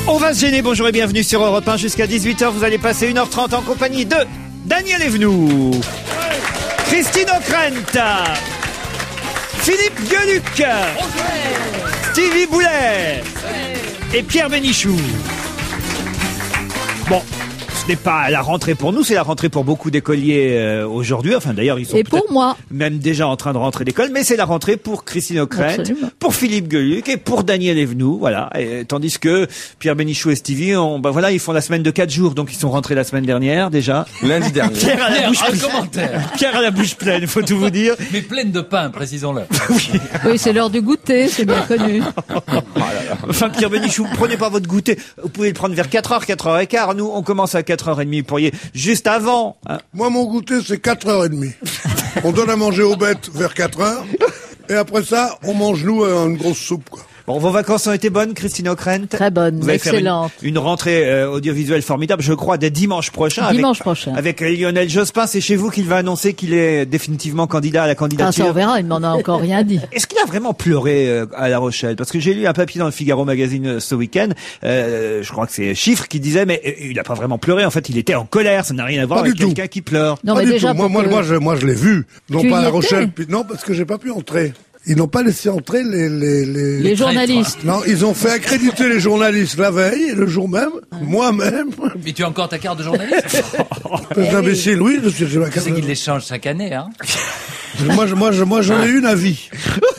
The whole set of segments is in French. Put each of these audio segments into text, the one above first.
On va se gêner, bonjour et bienvenue sur Europe 1 jusqu'à 18h. Vous allez passer 1h30 en compagnie de Daniel Evenou, Christine O'Krent, Philippe Gueluc, Stevie Boulet et Pierre Bénichou. Bon, ce n'est pas la rentrée pour nous, c'est la rentrée pour beaucoup d'écoliers aujourd'hui. Enfin, d'ailleurs, ils sont pour moi même déjà en train de rentrer d'école, mais c'est la rentrée pour Christine O'Krent, pour Philippe Gueluc et pour Daniel Evenou, voilà. Et, tandis que Pierre Bénichou et Stevie, ils font la semaine de 4 jours, donc ils sont rentrés la semaine dernière déjà. Lundi dernier. Pierre a la bouche pleine. Pierre a la bouche pleine, faut tout vous dire. Mais pleine de pain, précisons-le. Oui, c'est l'heure du goûter, c'est bien connu. Enfin, Pierre Bénichou, prenez pas votre goûter. Vous pouvez le prendre vers 4h, 4h15. Nous, on commence à 4h30. Vous pourriez juste avant. Hein. Moi, mon goûter, c'est 4h30. On donne à manger aux bêtes vers 4h. Et après ça, on mange, nous, une grosse soupe, quoi. Bon, vos vacances ont été bonnes, Christine O'Krent? Très bonnes, vous allez excellentes. Faire une rentrée audiovisuelle formidable, je crois, dès dimanche prochain. Avec Lionel Jospin, c'est chez vous qu'il va annoncer qu'il est définitivement candidat à la candidature. Ah, ça on verra, il m'en a encore rien dit. Est-ce qu'il a vraiment pleuré à La Rochelle? Parce que j'ai lu un papier dans le Figaro Magazine ce week-end, je crois que c'est Chiffre qui disait, mais il n'a pas vraiment pleuré, en fait, il était en colère, ça n'a rien à voir avec quelqu'un qui pleure. Non, mais déjà, moi, je l'ai vu. Non pas à La Rochelle, non, parce que j'ai pas pu entrer. Ils n'ont pas laissé entrer les journalistes. Non, ils ont fait accréditer les journalistes la veille et le jour même, moi-même. Mais tu as encore ta carte de journaliste? Imbécile, oui, j'ai ma carte. Tu sais qu'ils les changent chaque année, hein? Moi, j'en ai une à vie.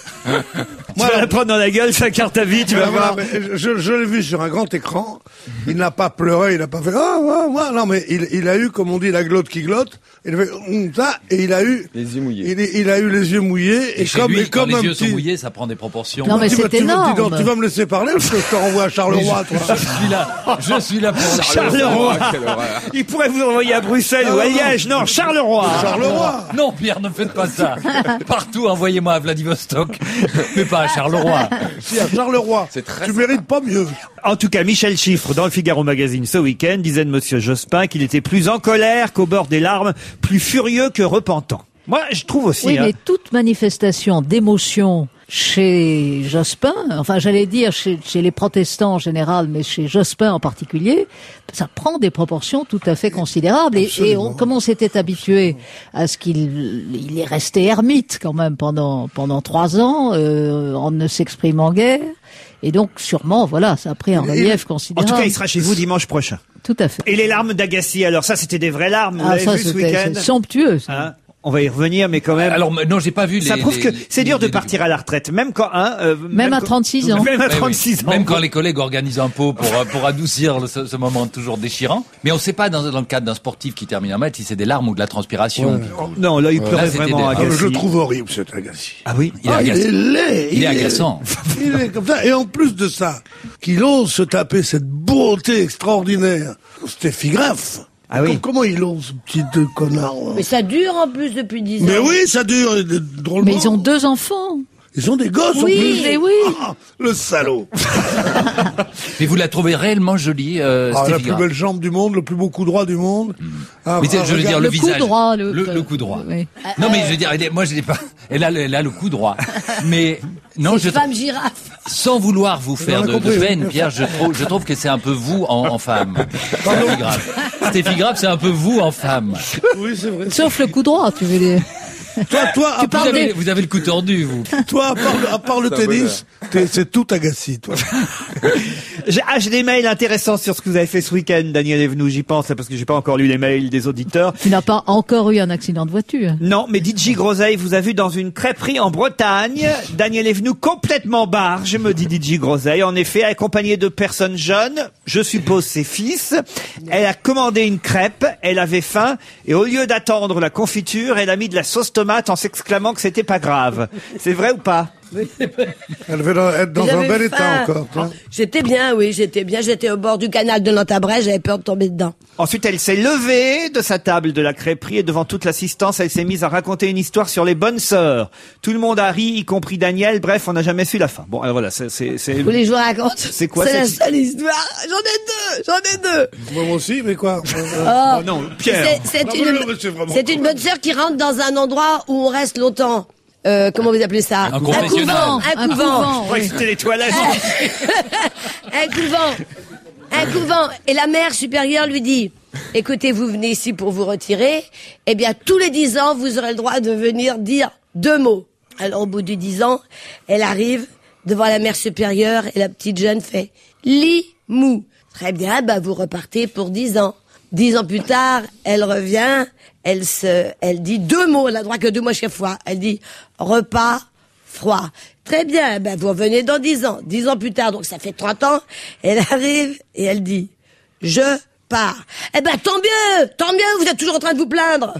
Tu vas la prendre dans la gueule, sa carte à vie, tu vas voir. Je l'ai vu sur un grand écran. Il n'a pas pleuré, il n'a pas fait non, mais il a eu, comme on dit, la glotte qui glotte. Il a fait ça et il a eu les yeux mouillés. Il a eu les yeux mouillés et comme lui, quand les yeux sont mouillés, ça prend des proportions. Non, mais c'est énorme. Tu vas me laisser parler parce que je te renvoie à Charleroi, toi. Je suis là pour Charleroi. Il pourrait vous envoyer à Bruxelles ou à Liège. Non, Charleroi. Non, Pierre, ne faites pas ça. Partout, envoyez-moi à Vladivostok, mais pas à Charleroi. Si, à Charleroi. Tu mérites pas mieux. En tout cas, Michel Chiffre, dans le Figaro Magazine ce week-end, disait de Monsieur Jospin qu'il était plus en colère qu'au bord des larmes, plus furieux que repentant. Moi, je trouve aussi. Oui, mais toute manifestation d'émotion chez Jospin, enfin j'allais dire chez les protestants en général, mais chez Jospin en particulier, ça prend des proportions tout à fait considérables. Et comme on s'était habitué à ce qu'il est resté ermite quand même pendant 3 ans, en ne s'exprimant guère. Et donc, sûrement, voilà, ça a pris un relief considérable. En tout cas, il sera chez vous dimanche prochain. Tout à fait. Et les larmes d'Agassi, alors ça, c'était des vraies larmes, vous l'avez vu ce week-end? C'est somptueux, ça. Hein? On va y revenir, mais quand même. Alors, non, j'ai pas vu ça prouve que c'est dur de partir à la retraite, même quand, même à 36 ans. Même à 36 ans. Même quand les collègues organisent un pot pour adoucir ce moment toujours déchirant. Mais on sait pas dans le cadre d'un sportif qui termine un match si c'est des larmes ou de la transpiration. Ouais. Non, là, il pleurait vraiment Agassi. Je le trouve horrible, cet Agassi. Ah oui? Il est agaçant. Il est comme ça. Et en plus de ça, qu'il ose se taper cette beauté extraordinaire. Steffi Graf. Ah oui. Comment il ose, ce petit connard? Mais ça dure en plus depuis 10 ans. Mais oui, ça dure drôlement. Mais ils ont 2 enfants. Ils ont des gosses en plus. Oui, mais oui. Ah, le salaud. Mais vous la trouvez réellement jolie, la plus belle jambe du monde, le plus beau coup droit du monde. Mais je veux dire le visage. Coup droit, le coup droit. Oui. Non mais je veux dire, moi je l'ai pas. Elle a le coup droit. Mais non, femme girafe. Sans vouloir vous faire de peine, Pierre, je trouve que c'est un peu vous en femme. Steffi Graf, c'est un peu vous en femme. Oui, c'est vrai. Sauf le coup droit, tu veux dire. Toi, vous avez le coup tordu, vous. Toi, à part le tennis, c'est tout Agassi, toi. J'ai des mails intéressants sur ce que vous avez fait ce week-end, Daniel Evenou, j'y pense, parce que j'ai pas encore lu les mails des auditeurs. Tu n'as pas encore eu un accident de voiture. Non, mais DJ Groseille vous a vu dans une crêperie en Bretagne. Daniel Evenou complètement barge, me dit DJ Groseille. En effet, accompagné de personnes jeunes, je suppose ses fils. Elle a commandé une crêpe, elle avait faim, et au lieu d'attendre la confiture, elle a mis de la sauce tomate en s'exclamant que c'était pas grave. C'est vrai ou pas? Elle devait être dans un bel état encore. J'étais bien, oui, j'étais bien. J'étais au bord du canal de Nantes-à-Brest, j'avais peur de tomber dedans. Ensuite, elle s'est levée de sa table de la crêperie et devant toute l'assistance, elle s'est mise à raconter une histoire sur les bonnes sœurs. Tout le monde a ri, y compris Daniel. Bref, on n'a jamais su la fin. Bon, alors voilà, c'est... Vous voulez que je vous raconte? C'est quoi? C'est la seule histoire. J'en ai deux. Moi aussi, mais quoi? Oh non, Pierre. C'est une bonne sœur qui rentre dans un endroit où on reste longtemps. Comment vous appelez ça? Un confessionnal. Un couvent. Je crois que c'était les toilettes. Un couvent. Un couvent. Et la mère supérieure lui dit, écoutez, vous venez ici pour vous retirer. Eh bien, tous les 10 ans, vous aurez le droit de venir dire 2 mots. Alors, au bout de 10 ans, elle arrive devant la mère supérieure et la petite jeune fait Li-mou. Très bien, vous repartez pour 10 ans. 10 ans plus tard, elle revient, elle dit 2 mots, elle a droit que 2 mots chaque fois. Elle dit repas froid. Très bien, vous revenez dans 10 ans. 10 ans plus tard, donc ça fait 30 ans, elle arrive et elle dit je pars. Tant mieux, vous êtes toujours en train de vous plaindre.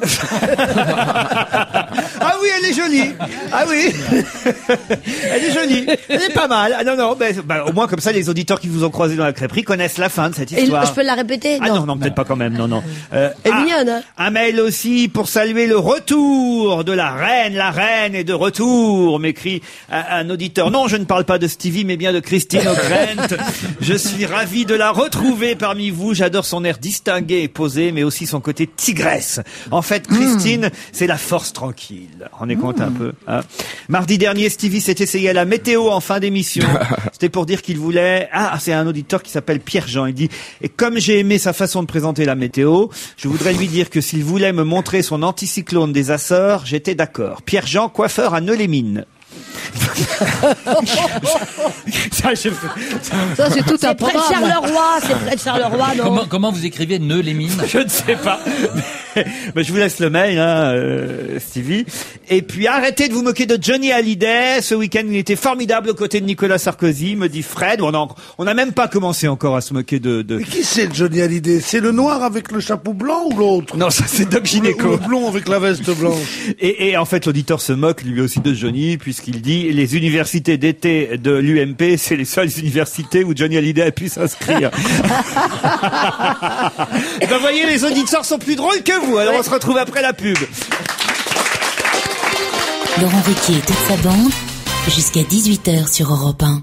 Ah oui, elle est jolie. Ah oui. Elle est jolie. Elle est pas mal. Ah non, au moins comme ça, les auditeurs qui vous ont croisé dans la crêperie connaissent la fin de cette histoire. Et je peux la répéter? Ah non, peut-être pas quand même, non. Elle est mignonne, hein. Un mail aussi pour saluer le retour de la reine. La reine est de retour, m'écrit un auditeur. Non, je ne parle pas de Stevie, mais bien de Christine O'Krent. Je suis ravi de la retrouver parmi vous. J'adore son air distingué et posé, mais aussi son côté tigresse. En fait, Christine, c'est la force tranquille. Rendez compte un peu. Hein. Mardi dernier, Stevie s'est essayé à la météo en fin d'émission. C'était pour dire qu'il voulait... c'est un auditeur qui s'appelle Pierre-Jean. Il dit, et comme j'ai aimé sa façon de présenter la météo, je voudrais lui dire que s'il voulait me montrer son anticyclone des Açores, j'étais d'accord. Pierre-Jean, coiffeur à Neux-les-Mines. Ça, c'est tout un programme. C'est près de Charleroi, non? Comment vous écrivez Neux-les-Mines? Je ne sais pas. Mais je vous laisse le mail, Stevie. Et puis arrêtez de vous moquer de Johnny Hallyday. Ce week-end, il était formidable aux côtés de Nicolas Sarkozy, me dit Fred. On n'a même pas commencé encore à se moquer de... Mais qui c'est Johnny Hallyday? C'est le noir avec le chapeau blanc ou l'autre? Non, ça c'est Doc Gynéco. Le blond avec la veste blanche. Et en fait, l'auditeur se moque lui aussi de Johnny, puisqu'il dit les universités d'été de l'UMP, c'est les seules universités où Johnny Hallyday a pu s'inscrire. Vous voyez, les auditeurs sont plus drôles que vous. Alors on se retrouve après la pub. Laurent Ruquier et toute sa bande, jusqu'à 18h sur Europe 1.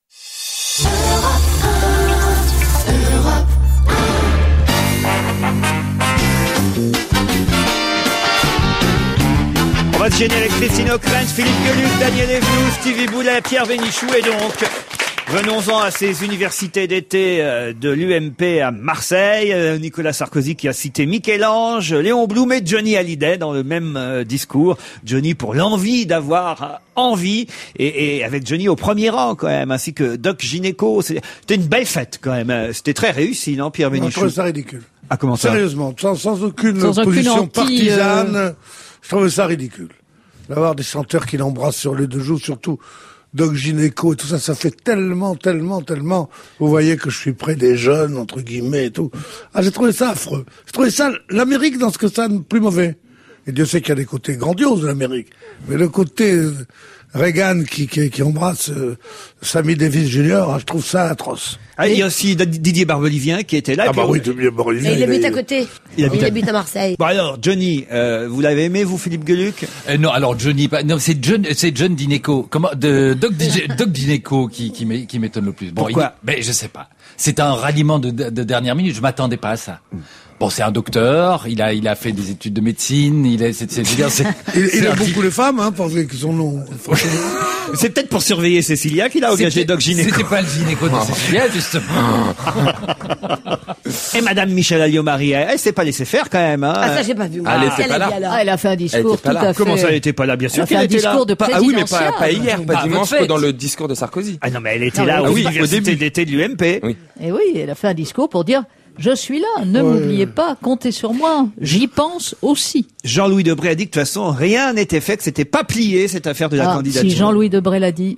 On va se gêner avec Christine O'Krent, Philippe Gueluc, Daniel Evenou, Stevie Boulet, Pierre Bénichou et donc... Venons-en à ces universités d'été de l'UMP à Marseille. Nicolas Sarkozy qui a cité Michel-Ange, Léon Blum et Johnny Hallyday dans le même discours. Johnny pour l'envie d'avoir envie et avec Johnny au premier rang quand même, ainsi que Doc Gynéco. C'était une belle fête quand même. C'était très réussi, non, Pierre Bénichou? Je trouvais ça ridicule. Ah, comment ça? Sérieusement, sans aucune position partisane, je trouvais ça ridicule. D'avoir des chanteurs qui l'embrassent sur les 2 joues, surtout Doc Gynéco et tout ça, ça fait tellement, vous voyez que je suis près des jeunes, entre guillemets et tout. J'ai trouvé ça affreux. J'ai trouvé ça, l'Amérique dans ce que ça, plus mauvais. Et Dieu sait qu'il y a des côtés grandioses de l'Amérique. Mais le côté Reagan qui embrasse Sammy Davis Jr., je trouve ça atroce. Il y a aussi Didier Barbelivien qui était là. Didier Barbelivien. Et il habite à côté. Il habite à Marseille. Bon alors, Johnny, vous l'avez aimé, vous, Philippe Gueluc? Non, alors Johnny, c'est John Gynéco. Doc Gynéco qui m'étonne le plus. Bon, pourquoi? Je sais pas. C'est un ralliement de dernière minute. Je m'attendais pas à ça. Bon, c'est un docteur. Il a fait des études de médecine. Il aime beaucoup les femmes, parce que son nom. C'est peut-être pour surveiller Cécilia qu'il a engagé Doc Gynéco. C'était pas le gynéco de Cécilia, justement. Et Madame Michèle Alliot-Marie, elle s'est pas laissée faire quand même. Ça j'ai pas vu. Elle était pas là. Elle a fait un discours tout à fait. Comment ça, elle était pas là? Bien sûr qu'elle était là. Oui, mais pas hier, pas dimanche, dans le discours de Sarkozy. Ah non, mais elle était là aux universités d'été de l'UMP. Oui. Et oui, elle a fait un discours pour dire je suis là, ne m'oubliez pas, comptez sur moi, j'y pense aussi. Jean-Louis Debré a dit que de toute façon, rien n'était fait, que c'était pas plié, cette affaire de la candidature. Si Jean-Louis Debré l'a dit.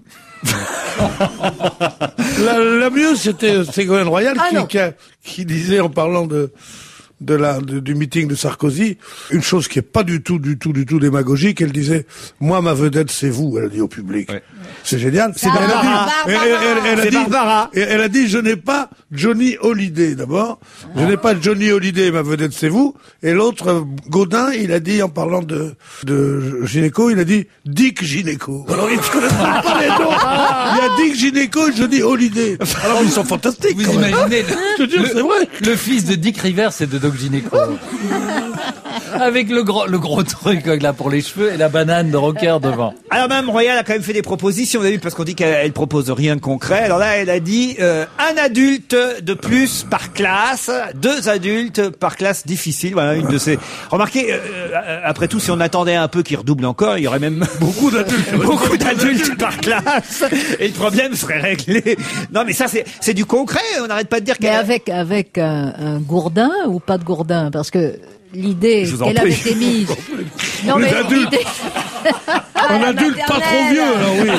La mieux, c'était Ségolène Royal qui disait, en parlant du meeting de Sarkozy, une chose qui est pas du tout démagogique. Elle disait, moi, ma vedette, c'est vous, elle a dit au public. Ouais. C'est génial. C'est Barbara. Barbara. Elle a dit, je n'ai pas Johnny Hallyday, d'abord. Je n'ai pas Johnny Hallyday, ma vedette, c'est vous. Et l'autre, Gaudin, il a dit, en parlant de Gynéco, il a dit, Dick Gynéco. Alors, ils ne connaissent pas les noms. Il y a Dick Gynéco et Johnny Hallyday. Alors, ils sont fantastiques. Vous imaginez, je te jure, c'est vrai. Le fils de Dick Rivers et de Doc Gynéco. Avec le gros truc là pour les cheveux et la banane de Rocker devant. Alors Mme Royal a quand même fait des propositions, vous avez vu, parce qu'on dit qu'elle propose rien de concret. Alors là, elle a dit un adulte de plus par classe, 2 adultes par classe difficile. Voilà une de ces. Remarquez, après tout, si on attendait un peu qu'il redouble encore, il y aurait même beaucoup d'adultes par classe, et le problème serait réglé. Non, mais ça c'est du concret. On n'arrête pas de dire qu'elle. Mais avec un gourdin ou pas de gourdin, parce que l'idée qu'elle avait émise. Non, mais l'idée. Un adulte pas trop vieux, alors oui.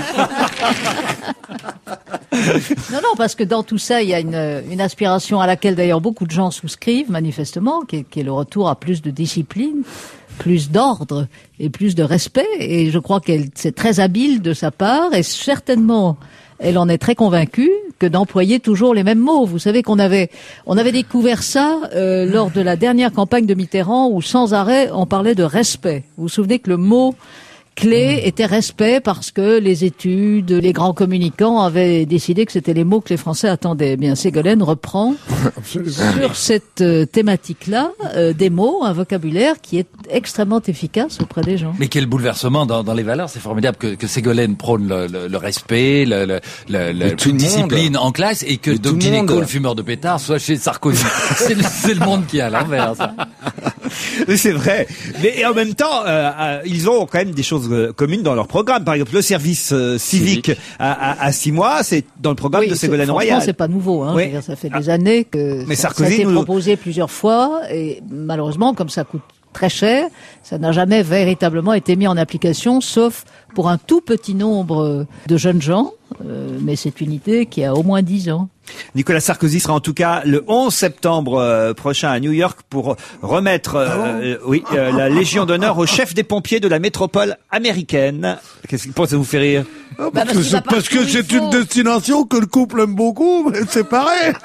Non, parce que dans tout ça, il y a une aspiration à laquelle d'ailleurs beaucoup de gens souscrivent, manifestement, qui est le retour à plus de discipline, plus d'ordre et plus de respect. Et je crois c'est très habile de sa part, et certainement, elle en est très convaincue, que d'employer toujours les mêmes mots. Vous savez qu'on avait découvert ça lors de la dernière campagne de Mitterrand, où sans arrêt on parlait de respect. Vous vous souvenez que le mot clé était respect, parce que les études, les grands communicants avaient décidé que c'était les mots que les Français attendaient. Eh bien, Ségolène reprend sur cette thématique-là des mots, un vocabulaire qui est extrêmement efficace auprès des gens. Mais quel bouleversement dans les valeurs. C'est formidable que Ségolène prône le respect, la discipline en classe, et que Doc Gineco, le fumeur de pétard, soit chez Sarkozy. c'est le monde qui est à l'envers, ça. C'est vrai. Mais en même temps, ils ont quand même des choses communes dans leur programme. Par exemple, le service civique à 6 mois, c'est dans le programme de Ségolène Royal. C'est pas nouveau. Hein. Oui. Ça fait des années que ça a été proposé plusieurs fois, et malheureusement, comme ça coûte très cher, ça n'a jamais véritablement été mis en application, sauf pour un tout petit nombre de jeunes gens. Mais c'est une idée qui a au moins 10 ans. Nicolas Sarkozy sera en tout cas le 11 septembre prochain à New York pour remettre la Légion d'honneur au chef des pompiers de la métropole américaine. Qu'est-ce que ça vous fait rire? Parce que c'est une destination que le couple aime beaucoup, mais c'est pareil.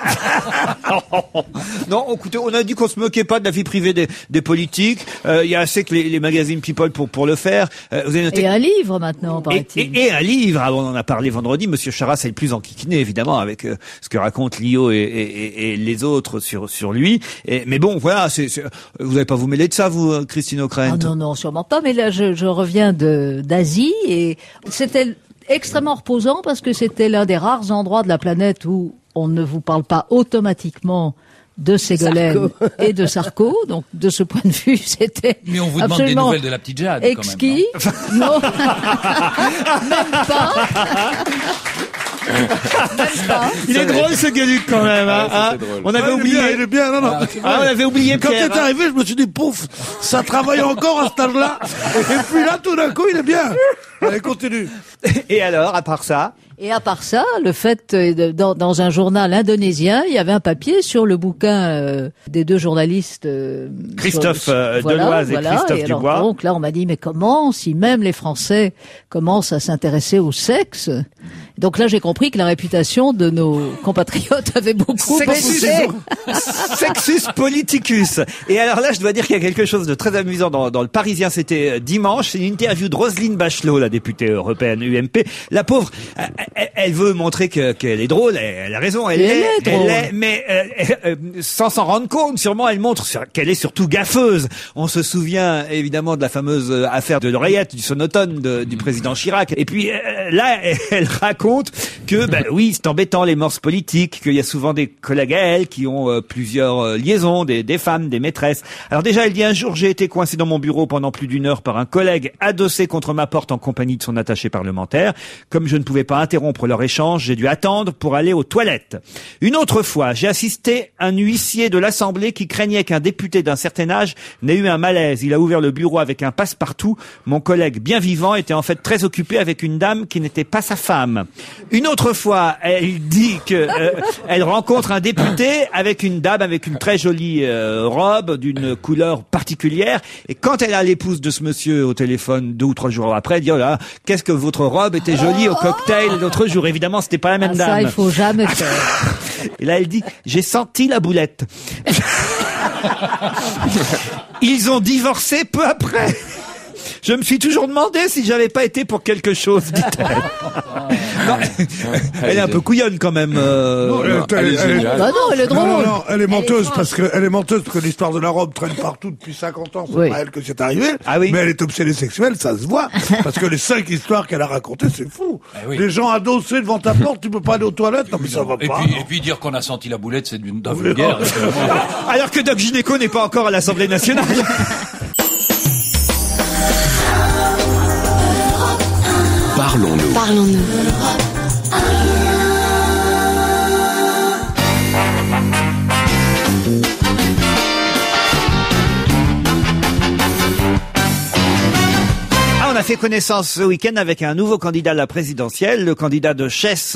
Non, écoutez, on a dit qu'on se moquait pas de la vie privée des politiques. Il y a assez que les magazines People pour le faire. Vous avez noté... Et un livre maintenant, paraît-il. Et un livre. Ah, on en a parlé vendredi. Monsieur Charras est le plus enquiquiné, évidemment, avec ce que racontent Lio et les autres sur lui. Mais bon, voilà, vous n'allez pas vous mêler de ça, vous, Christine O'Krent? Non, sûrement pas. Mais là, je reviens d'Asie, et c'était extrêmement reposant, parce que c'était l'un des rares endroits de la planète où on ne vous parle pas automatiquement de Ségolène et de Sarko. Donc, de ce point de vue, c'était Mais on vous demande des nouvelles de la petite Jade, exquis. Quand même, non, même pas. Il est drôle, ce Gueuluc, quand même. Hein, on avait oublié. Il est bien, non. On avait oublié Quand Pierre. t'es arrivé, je me suis dit, pouf, ça travaille encore à cet âge-là. Et puis là, tout d'un coup, il est bien. Allez, continue. Et alors, à part ça? Et à part ça, le fait, dans un journal indonésien, il y avait un papier sur le bouquin des 2 journalistes Christophe Deloise et Christophe Dubois. Donc là, on m'a dit, mais comment, si même les Français commencent à s'intéresser au sexe? Donc là, j'ai compris que la réputation de nos compatriotes avait beaucoup baissé. Sexus politicus. Et alors là, je dois dire qu'il y a quelque chose de très amusant dans le Parisien. C'était dimanche. C'est une interview de Roselyne Bachelot, la députée européenne UMP. La pauvre, elle veut montrer qu'elle est drôle. Elle a raison. Elle est drôle. Mais sans s'en rendre compte, sûrement, elle montre qu'elle est surtout gaffeuse. On se souvient évidemment de la fameuse affaire de l'oreillette du sonotone du président Chirac. Et puis là, elle raconte que, oui, c'est embêtant les morses politiques, qu'il y a souvent des collègues à elle qui ont plusieurs liaisons, des femmes, des maîtresses. Alors déjà, elle dit: un jour, j'ai été coincé dans mon bureau pendant plus d'1 heure par un collègue adossé contre ma porte en compagnie de son attaché parlementaire. Comme je ne pouvais pas interrompre leur échange, j'ai dû attendre pour aller aux toilettes. Une autre fois, j'ai assisté un huissier de l'Assemblée qui craignait qu'un député d'un certain âge n'ait eu un malaise. Il a ouvert le bureau avec un passe-partout. Mon collègue, bien vivant, était en fait très occupé avec une dame qui n'était pas sa femme. Une autre fois, elle dit que elle rencontre un député avec une dame avec une très jolie robe d'une couleur particulière, et quand elle a l'épouse de ce monsieur au téléphone 2 ou 3 jours après, elle dit: oh là, qu'est-ce que votre robe était jolie au cocktail l'autre jour. Évidemment, c'était pas la même dame. Ça, il faut jamais faire. Et là, elle dit: j'ai senti la boulette. Ils ont divorcé peu après. Je me suis toujours demandé si j'avais pas été pour quelque chose, dit-elle. Elle est un peu couillonne quand même. Non, elle est drôle. Non, elle est menteuse parce que l'histoire de la robe traîne partout depuis 50 ans. C'est pas elle que c'est arrivé. Ah oui. Mais elle est obsédée sexuelle, ça se voit. Parce que les 5 histoires qu'elle a racontées, c'est fou. Les gens adossés devant ta porte, tu peux pas aller aux toilettes. Non, mais ça va pas. Et puis dire qu'on a senti la boulette, c'est d'un vulgaire. Alors que Doc Gynéco n'est pas encore à l'Assemblée nationale. Parlons-nous. On a fait connaissance ce week-end avec un nouveau candidat à la présidentielle, le candidat de chasse,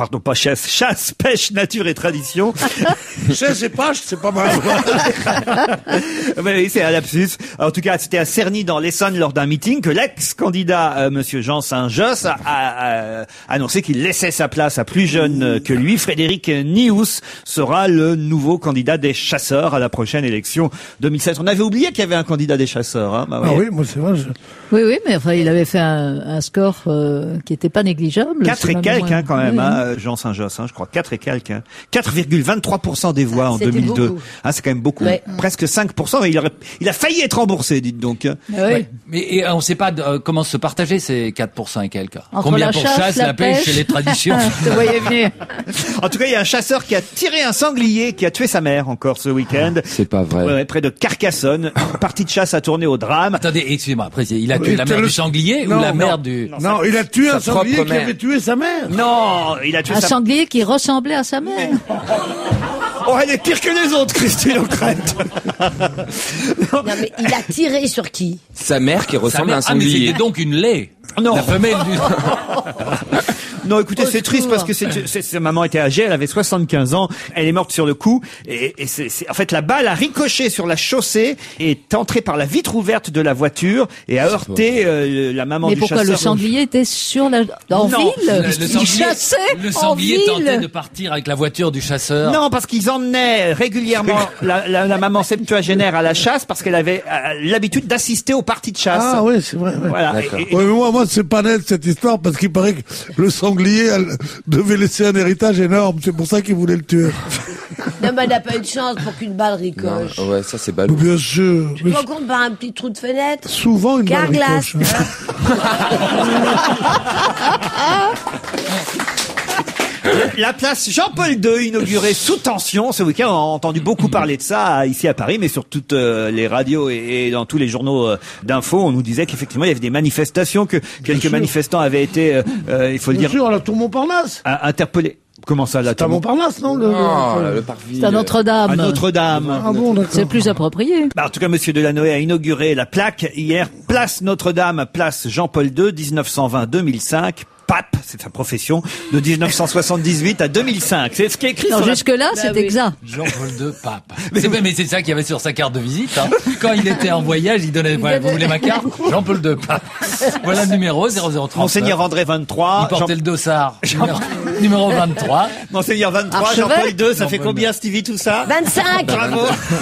pêche, nature et tradition. Chasse et pêche, c'est pas mal. Oui, c'est un lapsus. En tout cas, c'était à Cerny dans l'Essonne lors d'un meeting que l'ex-candidat, monsieur Jean Saint-Josse, a annoncé qu'il laissait sa place à plus jeune que lui. Frédéric Nious sera le nouveau candidat des chasseurs à la prochaine élection 2016. On avait oublié qu'il y avait un candidat des chasseurs. Hein, Ah oui, moi c'est vrai. Oui, mais enfin, il avait fait un score qui était pas négligeable. 4 et quelques, hein, quand même, hein, Jean Saint-Josse, hein, je crois. 4 et quelques. Hein. 4,23% des voix en 2002. Beaucoup. Ah, c'est quand même beaucoup. Ouais. Presque 5%. Mais il a failli être remboursé, dites donc. Oui. Mais on ne sait pas comment se partager ces 4% et quelques. Entre Combien la pour chasse, la pêche et les traditions. Te voyais venir. En tout cas, il y a un chasseur qui a tiré un sanglier qui a tué sa mère encore ce week-end. C'est pas vrai. Ouais, près de Carcassonne. Une partie de chasse a tourné au drame. Attendez, excusez-moi, après, il a tué la mère du sanglier ou la mère du... Non, il a tué un sanglier qui avait tué sa mère. Non, il a tué un sanglier qui ressemblait à sa mère. Oh, elle est pire que les autres, Christine O'Krent. Non, mais il a tiré sur qui? Sa mère qui ressemble à un Ah, mais sanglier. c'était donc une laie. Non. La femelle du... Non, écoutez, c'est triste parce que sa maman était âgée, elle avait 75 ans, elle est morte sur le coup, et en fait, la balle a ricoché sur la chaussée, et est entrée par la vitre ouverte de la voiture, et a heurté la maman mais du pourquoi chasseur. le sanglier était sur la, en Non, ville? Il chassait le en sanglier tentait ville. de partir avec la voiture du chasseur. Non, parce qu'ils emmenaient régulièrement la maman septuagénaire à la chasse, parce qu'elle avait l'habitude d'assister aux parties de chasse. Ah oui, c'est vrai. Ouais. Voilà. Ouais, mais moi, c'est pas net cette histoire parce qu'il paraît que le sanglier devait laisser un héritage énorme. C'est pour ça qu'il voulait le tuer. Non, mais elle n'a pas eu de chance pour qu'une balle ricoche. Ouais, ça c'est ballot. Bien sûr. Tu te rends compte par un petit trou de fenêtre? Souvent une balle Carglass. ricoche. La place Jean-Paul II, inaugurée sous tension ce week-end. On a entendu beaucoup parler de ça ici à Paris, mais sur toutes les radios et dans tous les journaux d'infos, on nous disait qu'effectivement il y avait des manifestations, que quelques manifestants avaient été, il faut le dire, Bien sûr, à la tour Montparnasse. Interpellés. Comment ça, la C'est à Montparnasse, non? Le parvis. C'est à Notre-Dame. À Notre-Dame. Ah bon, d'accord. C'est plus approprié. Bah, en tout cas, Monsieur Delanoë a inauguré la plaque hier. Place Notre-Dame, place Jean-Paul II, 1920-2005. Pape, c'est sa profession, de 1978 à 2005. C'est ce qui est écrit Non, sur la... jusque-là, c'est oui. exact. Jean-Paul II, pape. Mais c'est ça qu'il y avait sur sa carte de visite. Hein. Quand il était en voyage, il donnait, vous voulez ma carte? Jean-Paul II, pape. Voilà le numéro 0030. Monseigneur André 23. Il portait le dossard. Numéro 23. Monseigneur 23, Archevêque. Jean-Paul II, ça fait combien, Stevie, tout ça? 25! Bravo.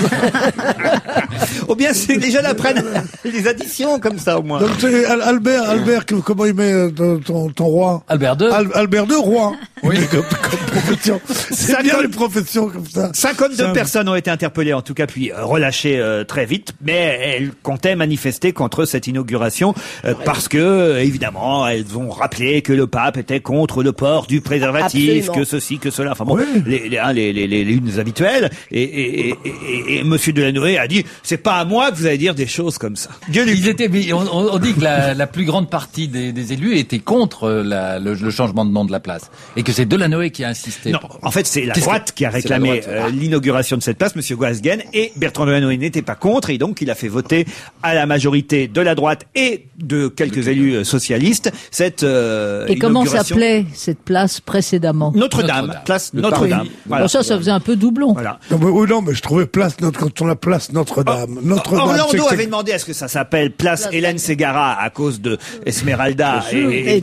Ou bien c'est les jeunes apprennent les additions comme ça au moins. Donc c'est Albert, comment il met ton roi? Albert II. Albert II, roi. Oui. Comme profession. C'est bien les professions comme ça. 52 personnes ont été interpellées en tout cas puis relâchées très vite, mais elles comptaient manifester contre cette inauguration parce que évidemment elles ont rappelé que le pape était contre le port du préservatif, Absolument. que ceci, que cela, enfin bon, Oui. les lunes habituelles et Monsieur Delanoë a dit c'est pas à moi que vous allez dire des choses comme ça. Dieu lui. Ils étaient, on dit que la plus grande partie des élus étaient contre le changement de nom de la place. Et que c'est Delanoë qui a insisté. Non, en fait, c'est la droite qui a c'est réclamé la droite. l'inauguration de cette place, Monsieur Goasguen, et Bertrand Delanoë n'était pas contre, et donc il a fait voter à la majorité de la droite et de quelques élus socialistes cette Et comment inauguration. s'appelait cette place précédemment? Notre-Dame, Notre-Dame. place Le Notre-Dame. parvis. Voilà. Bon, ça faisait un peu doublon. Voilà. Non, mais, oui, non, mais je trouvais quand on la place Notre-Dame. Notre-Dame. Orlando c'est- avait demandé à ce que ça s'appelle place Hélène Ségara à cause de Esmeralda Et de évidemment Notre-Dame.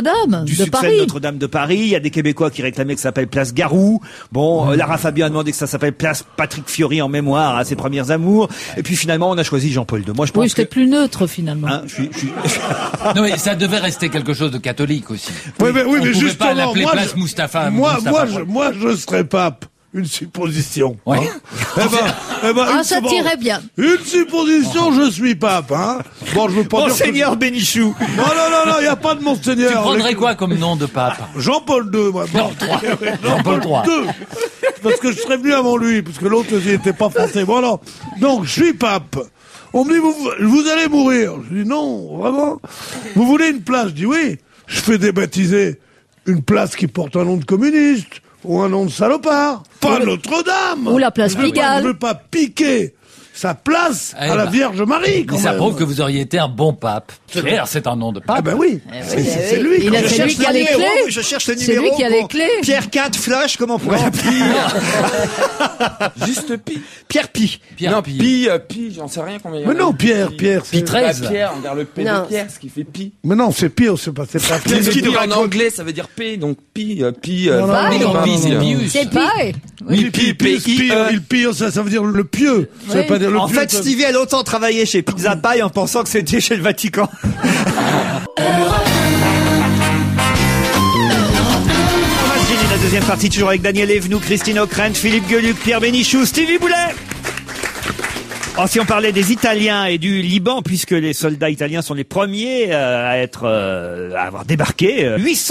Notre-Dame du de succès Paris. de Notre-Dame de Paris. Il y a des Québécois qui réclamaient que ça s'appelle place Garou. Bon, Lara Fabian a demandé que ça s'appelle place Patrick Fiori en mémoire à ses premières amours. Et puis finalement, on a choisi Jean-Paul II. Moi, je pense Oui, c'était plus neutre finalement. Hein, Non, mais ça devait rester quelque chose de catholique aussi. Oui, mais On pouvait pas justement, l'appeler place Mustapha. moi, je serais pape. Une supposition. Ouais. Ça tirait bien. Une supposition, je suis pape, hein. Bon, je veux pas Monseigneur Bénichou. Non, il y a pas de Monseigneur. Tu prendrais quoi comme nom de pape? Jean-Paul II, moi. Bon, Jean-Paul III. Parce que je serais venu avant lui, parce que l'autre, il était pas français. Bon, alors. Donc, je suis pape. On me dit, vous allez mourir. Je dis, non, vraiment. Vous voulez une place? Je dis, oui. Je fais débaptiser une place qui porte un nom de communiste. Ou un nom de salopard. Pas Notre-Dame. Ou la place Pigalle. Je ne veux pas piquer sa place à la Vierge Marie, quand même. Ça prouve que vous auriez été un bon pape. Pierre, c'est un nom de pape. Ah ben oui. C'est lui. C'est lui qui a les clés. Je cherche le numéro. C'est lui qui a les clés. Pierre Quinte Flush, comment on pourrait l'appeler? Juste Pi. Pierre Pi. Non, Pi, j'en sais rien combien. Mais non, Pierre. Pi 13. Pierre, on regarde le P de Pierre, ce qui fait Pi. Mais non, c'est Pi, c'est pas Pi. En anglais, ça veut dire P, donc Pi, Mais non, Pi, c'est Pius. C'est Pi. Oui, Pi, ça veut dire le pieux. Ça veut pas dire le pieux. En fait, Stevie a longtemps travaillé chez Pizza Pie en pensant que c'était chez le Vatican. La deuxième partie, toujours avec Daniel Evenou, Christine O'Krent, Philippe Gueluc, Pierre Bénichou, Stevie Boulet. Alors, si on parlait des Italiens et du Liban, puisque les soldats italiens sont les premiers à avoir débarqué,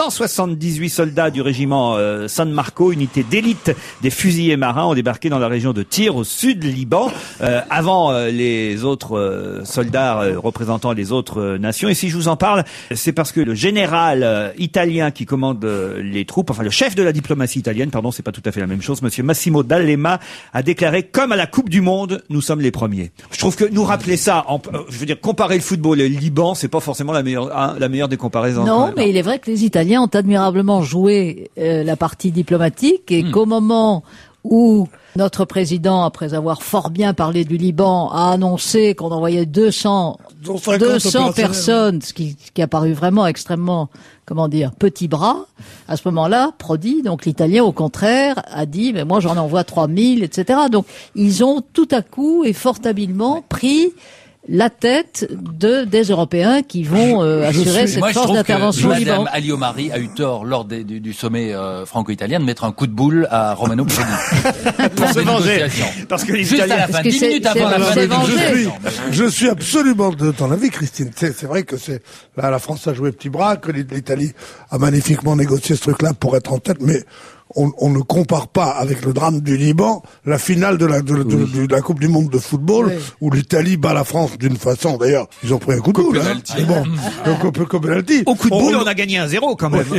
878 soldats du régiment San Marco, unité d'élite des fusiliers marins, ont débarqué dans la région de Tyr, au sud du Liban, avant les autres soldats représentant les autres nations. Et si je vous en parle, c'est parce que le général italien qui commande les troupes, enfin le chef de la diplomatie italienne, pardon, c'est pas tout à fait la même chose, monsieur Massimo D'Alema, a déclaré, comme à la Coupe du Monde, nous sommes les premiers. Je trouve que nous rappeler ça, je veux dire, comparer le football et le Liban, c'est pas forcément la meilleure des comparaisons. Non, mais il est vrai que les Italiens ont admirablement joué la partie diplomatique et qu'au moment où notre président, après avoir fort bien parlé du Liban, a annoncé qu'on envoyait 200 personnes, ce qui a paru vraiment extrêmement, petit bras. À ce moment-là, Prodi, donc l'Italien, au contraire, a dit, mais moi j'en envoie 3000, etc. Donc, ils ont tout à coup et fort habilement pris la tête des Européens qui vont assurer cette force d'intervention au Liban. Madame Ali Omari a eu tort lors du sommet franco-italien de mettre un coup de boule à Romano Prodi. Pour se venger. Parce que les Italiens, à la fin, 10 minutes avant la fin je suis absolument de ton avis, Christine. C'est vrai que là, la France a joué petit bras, que l'Italie a magnifiquement négocié ce truc-là pour être en tête, mais on ne compare pas avec le drame du Liban la finale de la Coupe du Monde de football, où l'Italie bat la France d'une façon, d'ailleurs, ils ont pris un coup de boule, hein. Bon, donc un peu comme penalty. Au coup de boule, on a gagné 1-0 quand même.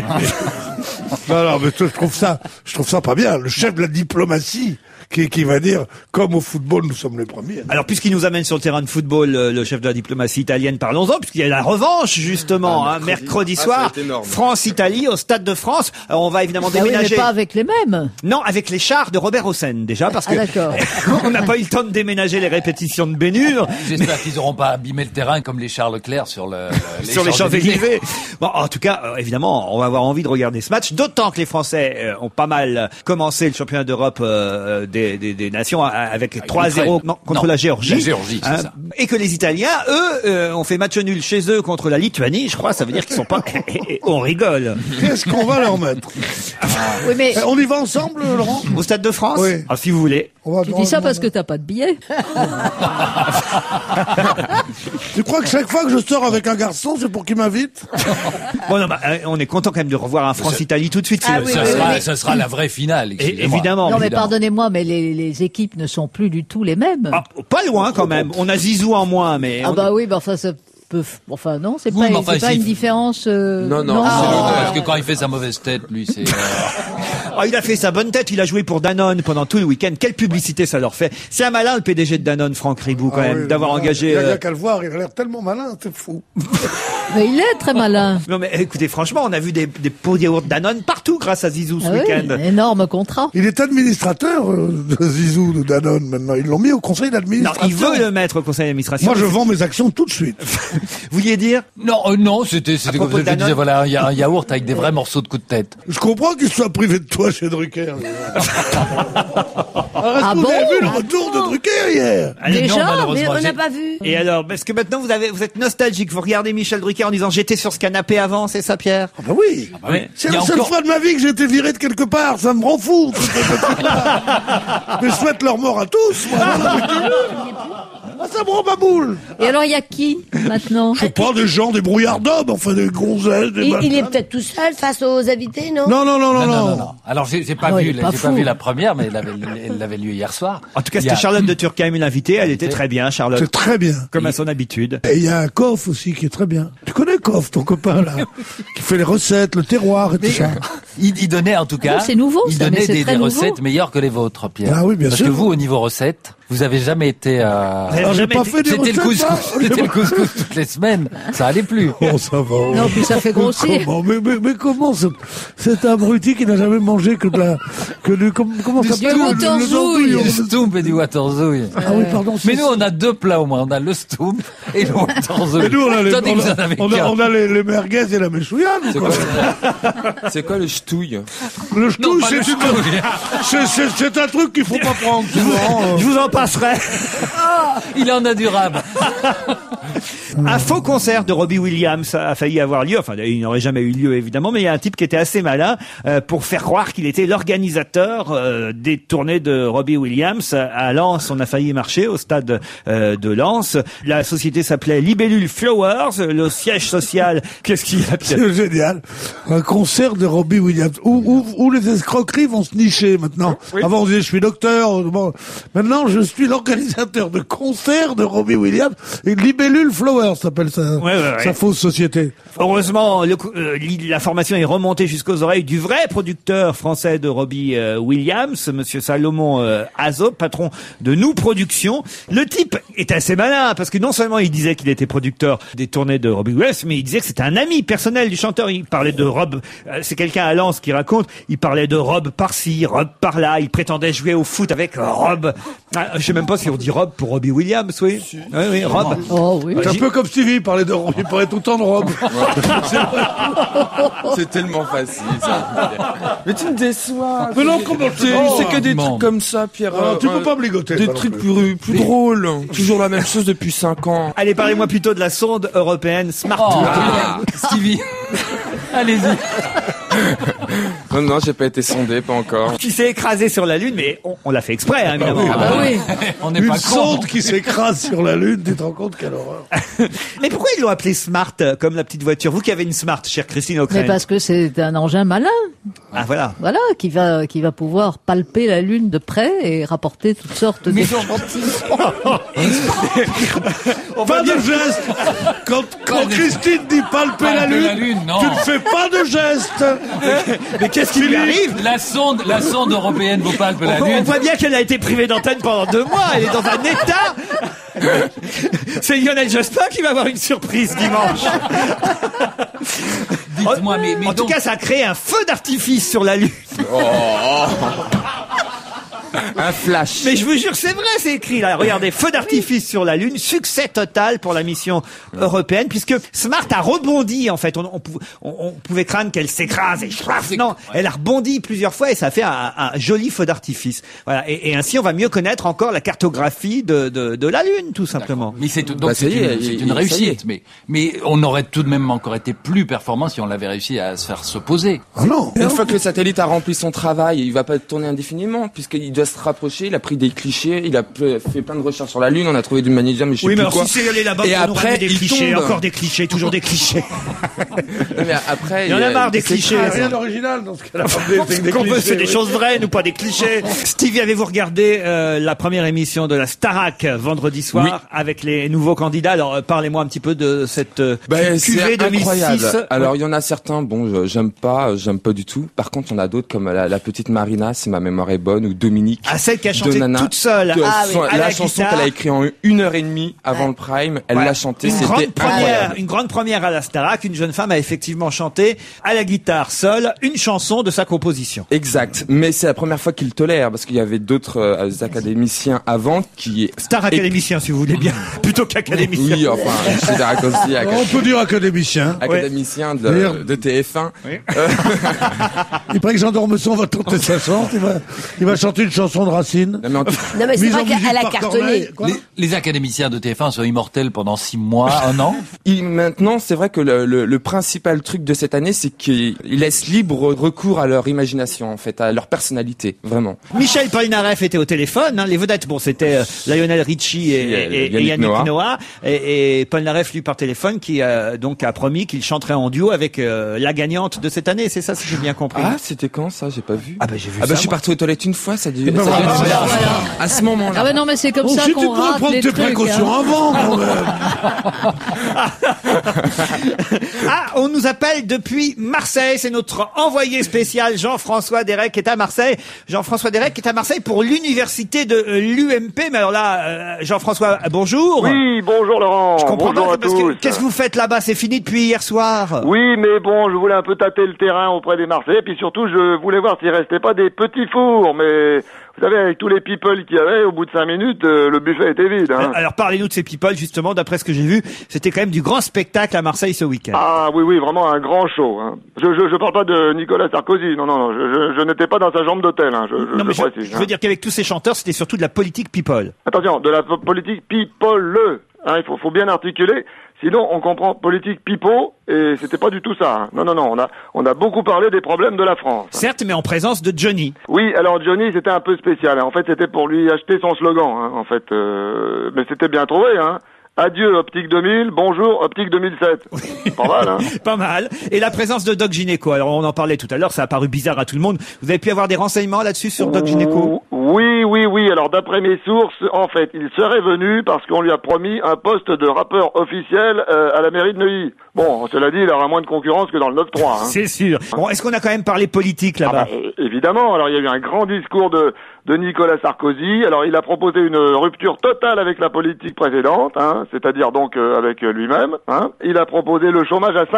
Non, mais je trouve ça pas bien. Le chef de la diplomatie qui va dire, comme au football, nous sommes les premiers. Alors, puisqu'il nous amène sur le terrain de football, le chef de la diplomatie italienne, parlons-en, puisqu'il y a la revanche, justement, mercredi soir, France-Italie, au Stade de France. Alors, on va évidemment déménager. Oui, mais pas avec les mêmes. Non, avec les chars de Robert Hossein, déjà, parce que on n'a pas eu le temps de déménager les répétitions de Bénure. J'espère qu'ils n'auront pas abîmé le terrain comme les Charles Leclerc sur les Champs-Élysées. Bon, en tout cas, évidemment, on va avoir envie de regarder ce match, d'autant que les Français ont pas mal commencé le championnat d'Europe des nations avec 3-0 contre la Géorgie. La Géorgie, c'est ça. Et que les Italiens, eux, ont fait match nul chez eux contre la Lituanie, je crois, ça veut dire qu'ils sont pas... On rigole. Qu'est-ce qu'on va leur mettre? Oui, mais... On y va ensemble, Laurent? Au Stade de France? Oui. Ah, si vous voulez. Tu dis ça parce que t'as pas de billet. Tu crois que chaque fois que je sors avec un garçon, c'est pour qu'il m'invite? Bon, non, on est content quand même de revoir un France-Italie tout de suite. Ça sera la vraie finale. Évidemment. Non, mais pardonnez-moi, mais les équipes ne sont plus du tout les mêmes. Ah, pas loin quand même. On a Zizou en moins, mais... Oui, enfin, ça peut... Enfin, non, c'est pas une différence... Non. Parce que quand il fait sa mauvaise tête, lui, c'est... il a fait sa bonne tête, il a joué pour Danone pendant tout le week-end. Quelle publicité ça leur fait. C'est un malin, le PDG de Danone, Franck Ribou, quand même, d'avoir engagé... Il y a qu'à le voir, il a l'air tellement malin, c'est fou. Mais il est très malin. Non, mais écoutez, franchement, on a vu des pots de yaourt Danone partout grâce à Zizou ce week-end. Énorme contrat. Il est administrateur de Zizou, de Danone, maintenant. Ils l'ont mis au conseil d'administration. Non, il veut le mettre au conseil d'administration. Moi, je vends mes actions tout de suite. Vous vouliez dire? Non, c'était comme ça, je disais, voilà, il y a un yaourt avec des vrais morceaux de coups de tête. Je comprends qu'il soit privé de toi chez Drucker. Vous avez vu le retour de Drucker hier? Déjà, mais on n'a pas vu. Et alors, parce que maintenant vous êtes nostalgique, vous regardez Michel Drucker en disant j'étais sur ce canapé avant, c'est ça, Pierre? Ah bah oui. C'est la seule fois de ma vie que j'ai été viré de quelque part, ça me rend fou. Mais je souhaite leur mort à tous, moi. Ça me rend ma boule. Et alors, il y a qui, maintenant? Je sais pas, des gens, des brouillards d'hommes, enfin des gonzesses, des Il est peut-être tout seul face aux invités, non? Non. Alors, j'ai pas vu la première, mais elle l'avait lu hier soir. En tout cas, c'était Charlotte de Turckheim, l'invitée. Elle était très bien, Charlotte. C'est très bien. Comme à son habitude. Et il y a un Koff aussi qui est très bien. Tu connais Koff, ton copain, là? Qui fait les recettes, le terroir et tout ça. Il donnait, en tout cas. C'est nouveau, il donnait des recettes meilleures que les vôtres, Pierre. Ah oui, bien sûr. Parce que vous, au niveau recettes, vous avez jamais été, j'ai pas fait des C'était le couscous toutes les semaines. Ça allait plus. Oh, ça va. Non, puis ça fait grossir. Mais comment c'est un abruti qui n'a jamais mangé que comment ça s'appelle? Du stoump et du waterzouille. Ah oui, pardon. Mais nous, on a deux plats au moins. On a le stoump et le waterzouille. Et nous, on a les merguez et la méchouillane. C'est quoi le ch'touille? Le ch'touille, c'est un truc qu'il faut pas prendre souvent. Je vous en passerai. Il en a du rab. Un faux concert de Robbie Williams a failli avoir lieu. Enfin, il n'aurait jamais eu lieu, évidemment, mais il y a un type qui était assez malin pour faire croire qu'il était l'organisateur des tournées de Robbie Williams. À Lens, on a failli marcher au stade de Lens. La société s'appelait Libellule Flowers. Le siège social, qu'est-ce qu'il y a? C'est génial. Un concert de Robbie Williams. Où les escroqueries vont se nicher maintenant. Oui. Avant, on disait, je suis docteur. Bon. Maintenant, je suis l'organisateur de concerts de Robbie Williams. Et Libellule Flowers s'appelle sa fausse société. Heureusement, l'information est remontée jusqu'aux oreilles du vrai producteur français de Robbie Williams, monsieur Salomon Azo, patron de Nous Productions. Le type est assez malin, parce que non seulement il disait qu'il était producteur des tournées de Robbie Williams, mais il disait que c'était un ami personnel du chanteur. Il parlait de Rob, c'est quelqu'un à Lens qui raconte, il parlait de Rob par-ci, Rob par-là, il prétendait jouer au foot avec Rob. Je sais même pas si on dit Rob pour Robbie Williams, oui. Oui, Rob. Oh, oui. C'est un peu comme Stevie, il parlait tout le temps de Rob. C'est tellement facile, ça. Mais tu me déçois. Mais non, comment c'est que des trucs comme ça, Pierre. Tu peux pas me ligoter. Des trucs plus drôles. Toujours la même chose depuis 5 ans. Allez, parlez-moi plutôt de la sonde européenne Smart. Stevie. Allez-y. Non, j'ai pas été sondé, pas encore. Qui s'est écrasé sur la Lune, mais on l'a fait exprès, hein, évidemment. Oui. On n'est Une pas sonde qui s'écrase sur la Lune, tu te rends compte, quelle horreur. Mais pourquoi ils l'ont appelé Smart, comme la petite voiture? Vous qui avez une Smart, chère Christine O'Crane. Mais parce que c'est un engin malin. Ah, voilà. Voilà, qui va pouvoir palper la Lune de près et rapporter toutes sortes d'échantillons. Pas de geste. Quand Christine dit palper la Lune, tu ne fais pas de geste. Mais qu'est-ce qui lui arrive? La sonde européenne vous palpe la Lune. On voit bien qu'elle a été privée d'antenne pendant 2 mois. Elle est dans un état. C'est Lionel Jospin qui va avoir une surprise dimanche. Dites-moi, mais en tout cas, ça a créé un feu d'artifice sur la Lune. Un flash. Mais je vous jure, c'est vrai, c'est écrit là. Regardez, feu d'artifice sur la Lune, succès total pour la mission européenne, puisque Smart a rebondi en fait. On pouvait craindre qu'elle s'écrase et non, elle a rebondi plusieurs fois et ça a fait un joli feu d'artifice. Voilà, et ainsi on va mieux connaître encore la cartographie de la Lune, tout simplement. Mais c'est une réussite. Mais on aurait tout de même encore été plus performant si on l'avait réussi à se faire s'opposer. Ah non. Une fois que le satellite a rempli son travail, il va pas tourner indéfiniment, puisqu'il doit se rapprocher, il a pris des clichés, il a fait plein de recherches sur la Lune, on a trouvé du magnésium, mais je sais plus quoi. Si c'est allé là-bas, et après, des clichés, encore des clichés, toujours des clichés. Mais après, il y en a marre des clichés. Il n'y a rien d'original dans ce cas-là. Ce qu'on veut, c'est des choses vraies, nous pas des clichés. Stevie, avez-vous regardé la première émission de la Starac vendredi soir avec les nouveaux candidats? Alors parlez-moi un petit peu de cette cuvée 2006. Incroyable. Alors il y en a certains, j'aime pas du tout. Par contre, il y en a d'autres comme la petite Marina, si ma mémoire est bonne, ou Dominique. Ah, Ah, celle qui a chanté de Nana, toute seule. La chanson qu'elle a écrite en 1h30 avant le prime, elle l'a chantée, c'était incroyable. Une grande première à la Starac, une jeune femme a effectivement chanté à la guitare seule une chanson de sa composition. Exact, mais c'est la première fois qu'il tolère, parce qu'il y avait d'autres académiciens avant qui... Star académicien, si vous voulez bien, plutôt qu'académicien. Oui, enfin, je suis d'accord aussi. On peut dire académicien. Académicien de TF1. Oui. Il paraît que Jean d'Ormesson va tenter sa chance, il va chanter une chanson de Racine. Non mais c'est vrai qu'elle a cartonné. Les académiciens de TF1 sont immortels pendant 6 mois, 1 an. Maintenant, c'est vrai que le principal truc de cette année, c'est qu'ils laissent libre recours à leur imagination, en fait, à leur personnalité, vraiment. Michel Polnareff était au téléphone, hein, les vedettes, bon, c'était Lionel Richie et Yannick Noah, et Polnareff, lui, par téléphone, qui donc a promis qu'il chanterait en duo avec la gagnante de cette année, c'est ça, si j'ai bien compris. Ah, c'était quand ça? J'ai pas vu. Ah bah j'ai vu ça. Je suis parti aux toilettes une fois, ça a dû à ce moment-là. Ah ouais, non, mais c'est comme ça qu'on rate les trucs. Prendre tes précautions avant, quand même. Ah, on nous appelle depuis Marseille, c'est notre envoyé spécial Jean-François Derek qui est à Marseille. Jean-François Derek qui est à Marseille pour l'université de l'UMP. Mais alors là, Jean-François, bonjour. Oui, bonjour Laurent. Je comprends bonjour pas, parce que qu'est-ce que vous faites là-bas? C'est fini depuis hier soir. Oui, mais bon, je voulais un peu tâter le terrain auprès des Marseillais, puis surtout, je voulais voir s'il restait pas des petits fours, mais... Vous savez, avec tous les people qu'il y avait, au bout de 5 minutes, le buffet était vide. Hein. Alors parlez-nous de ces people, justement, d'après ce que j'ai vu, c'était quand même du grand spectacle à Marseille ce week-end. Ah oui, vraiment un grand show. Hein. Je parle pas de Nicolas Sarkozy, non, je n'étais pas dans sa chambre d'hôtel, hein, je veux dire qu'avec tous ces chanteurs, c'était surtout de la politique people. Attention, de la politique people, hein, il faut bien articuler. Sinon, on comprend politique pipeau, et c'était pas du tout ça. Hein. Non, on a beaucoup parlé des problèmes de la France. Certes, mais en présence de Johnny. Oui, alors Johnny, c'était un peu spécial. En fait, c'était pour lui acheter son slogan. Hein, en fait, mais c'était bien trouvé. Hein. Adieu Optique 2000, bonjour Optique 2007. Oui. Pas mal, hein. Pas mal. Et la présence de Doc Gynéco. Alors, on en parlait tout à l'heure, ça a paru bizarre à tout le monde. Vous avez pu avoir des renseignements là-dessus sur Doc Gynéco? Oui. Alors, d'après mes sources, en fait, il serait venu parce qu'on lui a promis un poste de rappeur officiel à la mairie de Neuilly. Bon, cela dit, il aura moins de concurrence que dans le 9-3. Hein. C'est sûr. Bon, est-ce qu'on a quand même parlé politique là-bas? Évidemment. Alors, il y a eu un grand discours de Nicolas Sarkozy. Alors, il a proposé une rupture totale avec la politique précédente, hein, c'est-à-dire donc avec lui-même. Hein. Il a proposé le chômage à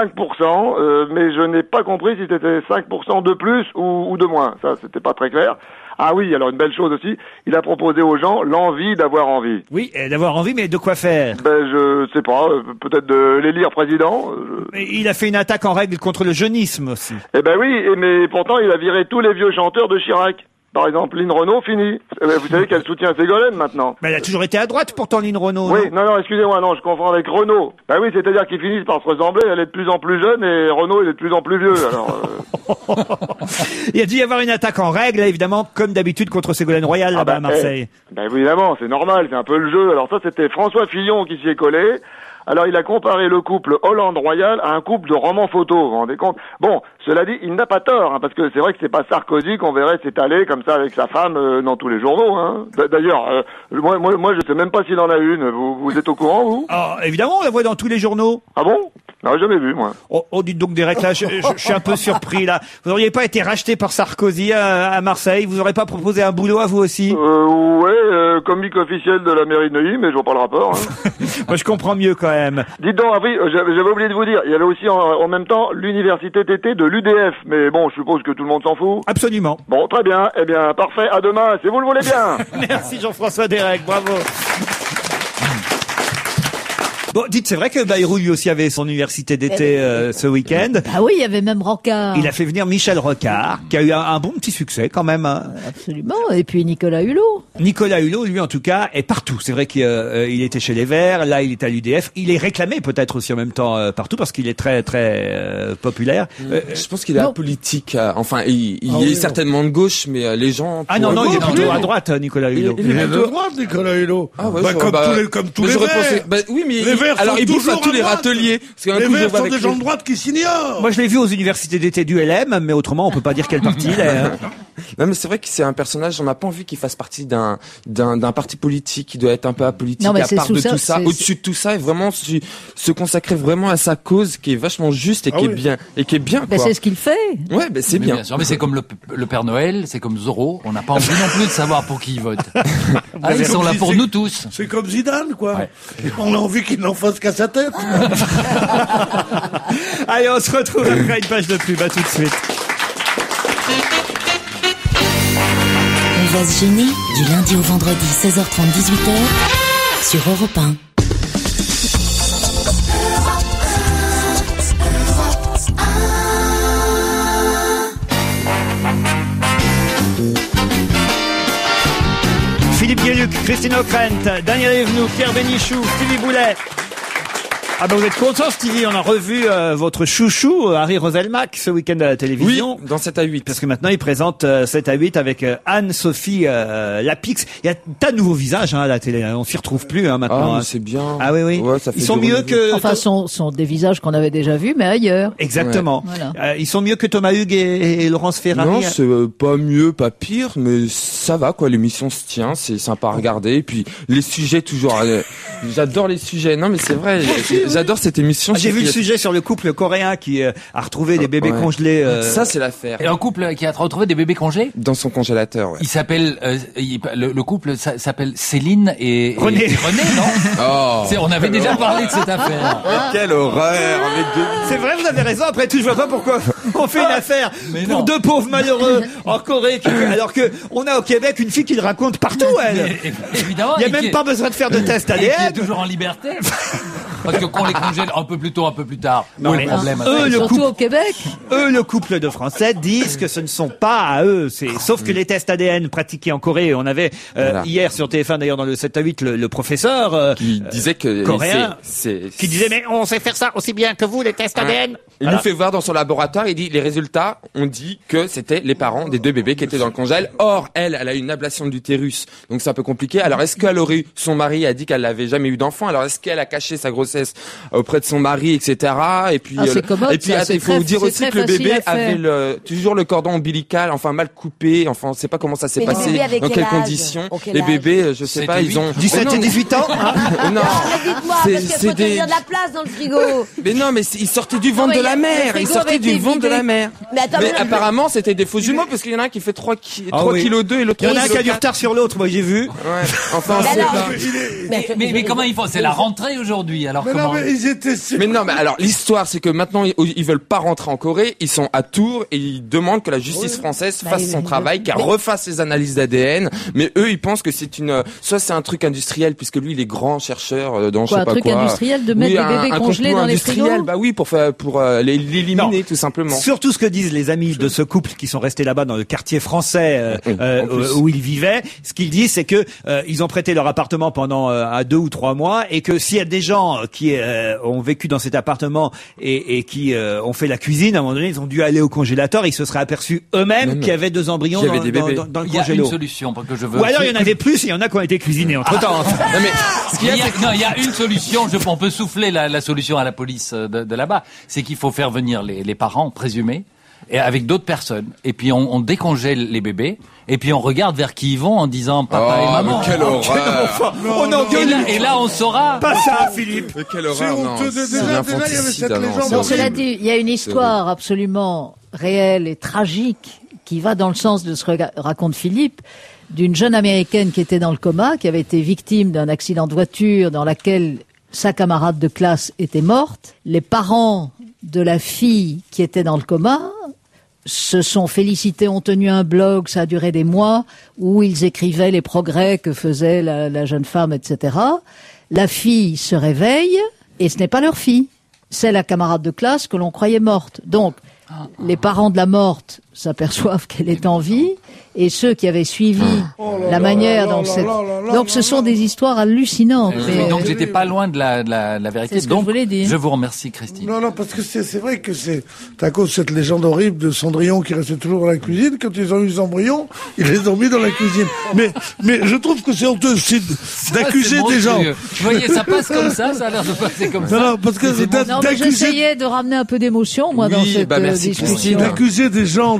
5%, mais je n'ai pas compris si c'était 5% de plus ou de moins. Ça, c'était pas très clair. Ah oui, alors une belle chose aussi, il a proposé aux gens l'envie d'avoir envie. Oui, d'avoir envie, mais de quoi faire? Je sais pas, peut-être de l'élire président. Mais il a fait une attaque en règle contre le jeunisme aussi. Eh ben oui, mais pourtant il a viré tous les vieux chanteurs de Chirac. Par exemple, Lynn Renaud, fini. Vous savez qu'elle soutient Ségolène maintenant. Mais elle a toujours été à droite pourtant, Lynn Renaud. Oui, non, excusez-moi, je confonds avec Renaud. Bah oui, c'est-à-dire qu'ils finissent par se ressembler, elle est de plus en plus jeune et Renaud, il est de plus en plus vieux, alors... Il a dû y avoir une attaque en règle, évidemment, comme d'habitude contre Ségolène Royal, là-bas à Marseille. Évidemment, c'est normal, c'est un peu le jeu. Alors ça, c'était François Fillon qui s'y est collé. Alors, il a comparé le couple Hollande-Royal à un couple de romans photos, vous vous rendez compte? Bon, cela dit, il n'a pas tort, hein, parce que c'est vrai que c'est pas Sarkozy qu'on verrait s'étaler comme ça avec sa femme dans tous les journaux. Hein. D'ailleurs, moi, je sais même pas s'il en a une. Vous êtes au courant, vous? Ah, évidemment, on la voit dans tous les journaux. Ah bon? Non, jamais vu, moi. Oh, dites donc, Derek, là, je suis un peu surpris, là. Vous n'auriez pas été racheté par Sarkozy à Marseille? Vous n'aurez pas proposé un boulot à vous aussi? Ouais, comique officiel de la mairie de Neuilly, mais je vois pas le rapport. Hein. Moi, je comprends mieux, quand même. Dites donc, oui, j'avais oublié de vous dire, il y avait aussi en même temps l'université d'été de l'UDF, mais bon, je suppose que tout le monde s'en fout. Absolument. Bon, très bien, eh bien, parfait, à demain, si vous le voulez bien. Merci Jean-François Derek, bravo. Bon, dites, c'est vrai que Bayrou lui aussi avait son université d'été ce week-end. Ah oui, il y avait même Rocard. Il a fait venir Michel Rocard, qui a eu un bon petit succès quand même. Hein. Absolument. Et puis Nicolas Hulot. Nicolas Hulot, lui en tout cas, est partout. C'est vrai qu'il était chez les Verts, là il est à l'UDF. Il est réclamé peut-être aussi en même temps partout parce qu'il est très très populaire. Je pense qu'il est apolitique. Enfin, il est certainement de gauche, mais les gens... Ah non, il est plutôt à droite, Nicolas Hulot. Il est de droite, Nicolas Hulot. Ah ouais, comme tous les Verts. Oui, mais les Verts alors sont il bouffe à toujours tous les droite. râteliers. Les Verts sont des gens de droite qui s'ignorent. Moi je l'ai vu aux universités d'été du LM, mais autrement on peut pas dire quel parti il est. Hein. Non, mais c'est vrai que c'est un personnage, on n'a pas envie qu'il fasse partie d'un parti politique qui doit être un peu apolitique, à part de tout ça, au-dessus de tout ça, et vraiment se consacrer vraiment à sa cause qui est vachement juste et qui est bien, quoi. C'est ce qu'il fait. Ouais, c'est bien. Bien sûr, mais c'est comme le Père Noël, c'est comme Zorro, on n'a pas envie non plus de savoir pour qui il vote. Ils sont là pour nous tous. C'est comme Zidane, quoi. Ouais. On a envie qu'il n'en fasse qu'à sa tête. Allez, on se retrouve après une page de pub, à tout de suite. On va se gêner du lundi au vendredi 16h30 18h sur Europe 1. Philippe Gueluc, Christine O'Krent, Daniel Evenou, Pierre Bénichou, Stevie Boulet. Ah ben vous êtes content, Stevie, on a revu votre chouchou, Harry Roselmack, ce week-end à la télévision. Oui, dans 7 à 8. Parce que maintenant, il présente 7 à 8 avec Anne-Sophie Lapix. Il y a tas de nouveaux visages à la télé, on s'y retrouve plus maintenant. Ah, c'est bien. Ah oui. Ouais, ça fait ils sont mieux que... Enfin, sont des visages qu'on avait déjà vus, mais ailleurs. Exactement. Ouais. Voilà. Ils sont mieux que Thomas Hugues et Laurence Ferrari. Non, c'est pas mieux, pas pire, mais ça va, quoi. L'émission se tient, c'est sympa à regarder. Et puis, les sujets, toujours... j'adore les sujets. Non, mais c'est vrai, j'adore cette émission. J'ai vu le sujet sur le couple coréen qui a retrouvé des bébés congelés. Ça, c'est l'affaire. Et un couple qui a retrouvé des bébés congelés dans son congélateur. Ouais. Il s'appelle le couple s'appelle Céline et René. René, non? On avait déjà parlé de cette affaire. Quelle horreur. C'est vrai, vous avez raison. Après tout, je vois pas pourquoi on fait une affaire pour deux pauvres malheureux en Corée, alors que on a au Québec une fille qui le raconte partout. Elle. Évidemment. Il y a même pas besoin de faire de test ADN. Qui est toujours en liberté. Parce que qu'on les congèle un peu plus tôt, un peu plus tard. Non, mais problème. Surtout au Québec. Eux, le couple de Français disent que ce ne sont pas à eux. Sauf que les tests ADN pratiqués en Corée, on avait hier sur TF1 d'ailleurs dans le 7 à 8 le professeur qui disait que coréen qui disait mais on sait faire ça aussi bien que vous les tests ADN. Il nous fait voir dans son laboratoire, il dit les résultats ont dit que c'était les parents des deux bébés qui étaient dans le congèle. Or elle a eu une ablation de l'utérus, donc c'est un peu compliqué. Alors est-ce qu'elle aurait son mari a dit qu'elle n'avait jamais eu d'enfant. Alors est-ce qu'elle a caché sa grossesse auprès de son mari, etc. Et puis il faut vous dire aussi que le bébé avait toujours le cordon ombilical, enfin mal coupé. Enfin on sait pas comment ça s'est passé, dans quelles conditions. Les bébés, je sais pas, ils ont 17 et 18 ans. Non, dites-moi parce qu'il faut tenir de la place dans le frigo. Mais non, mais ils sortaient du ventre de la mère. Ils sortaient du ventre de la mère. Mais apparemment c'était des faux jumeaux parce qu'il y en a un qui fait 3 kg 2 et l'autre. Il y en a un qui a du retard sur l'autre, moi j'ai vu. Ouais. Enfin. Mais comment ils font? C'est la rentrée aujourd'hui. Alors comment? Mais non, mais alors l'histoire, c'est que maintenant ils veulent pas rentrer en Corée, ils sont à Tours et ils demandent que la justice française fasse son travail, qu'elle refasse les analyses d'ADN. Mais eux, ils pensent que soit c'est un truc industriel puisque lui il est grand chercheur dans je sais pas quoi. Un truc industriel de mettre des bébés congelés dans les frigos. Bah oui, pour l'éliminer tout simplement. Surtout ce que disent les amis de ce couple qui sont restés là-bas dans le quartier français où ils vivaient. Ce qu'ils disent, c'est que ils ont prêté leur appartement pendant 2 ou 3 mois et que s'il y a des gens qui ont vécu dans cet appartement et qui ont fait la cuisine, à un moment donné, ils ont dû aller au congélateur. Ils se seraient aperçus eux-mêmes qu'il y avait 2 embryons dans le congélo. Il y a une solution pour que je veux. Ou alors il y en avait plus, il y en a qui ont été cuisinés entre-temps. Non mais il y a une solution. On peut souffler la solution à la police de là-bas. C'est qu'il faut faire venir les parents présumés et avec d'autres personnes. Et puis on décongèle les bébés. Et puis on regarde vers qui ils vont en disant papa et maman. Quelle horreur. Et là on saura. Pas ça, Philippe. Mais quelle horreur. Non, cela dit, il y a une histoire absolument réelle et tragique qui va dans le sens de ce que raconte Philippe, d'une jeune américaine qui était dans le coma, qui avait été victime d'un accident de voiture dans laquelle sa camarade de classe était morte. Les parents de la fille qui était dans le coma se sont félicités, ont tenu un blog, ça a duré des mois, où ils écrivaient les progrès que faisait la jeune femme, etc. La fille se réveille, et ce n'est pas leur fille. C'est la camarade de classe que l'on croyait morte. Donc, les parents de la morte s'aperçoivent qu'elle est en vie, et ceux qui avaient suivi la manière dont donc ce sont des histoires hallucinantes. Donc j'étais pas loin de la vérité. C'est ce que je voulais dire. Je vous remercie, Christine. Non, parce que c'est vrai que c'est à cause de cette légende horrible de Cendrillon qui restait toujours dans la cuisine. Quand ils ont eu les embryons, ils les ont mis dans la cuisine. Mais je trouve que c'est honteux d'accuser des gens. Vous voyez, ça passe comme ça a l'air de passer comme ça. Non, parce que j'essayais de ramener un peu d'émotion, moi, dans cette discussion. D'accuser des gens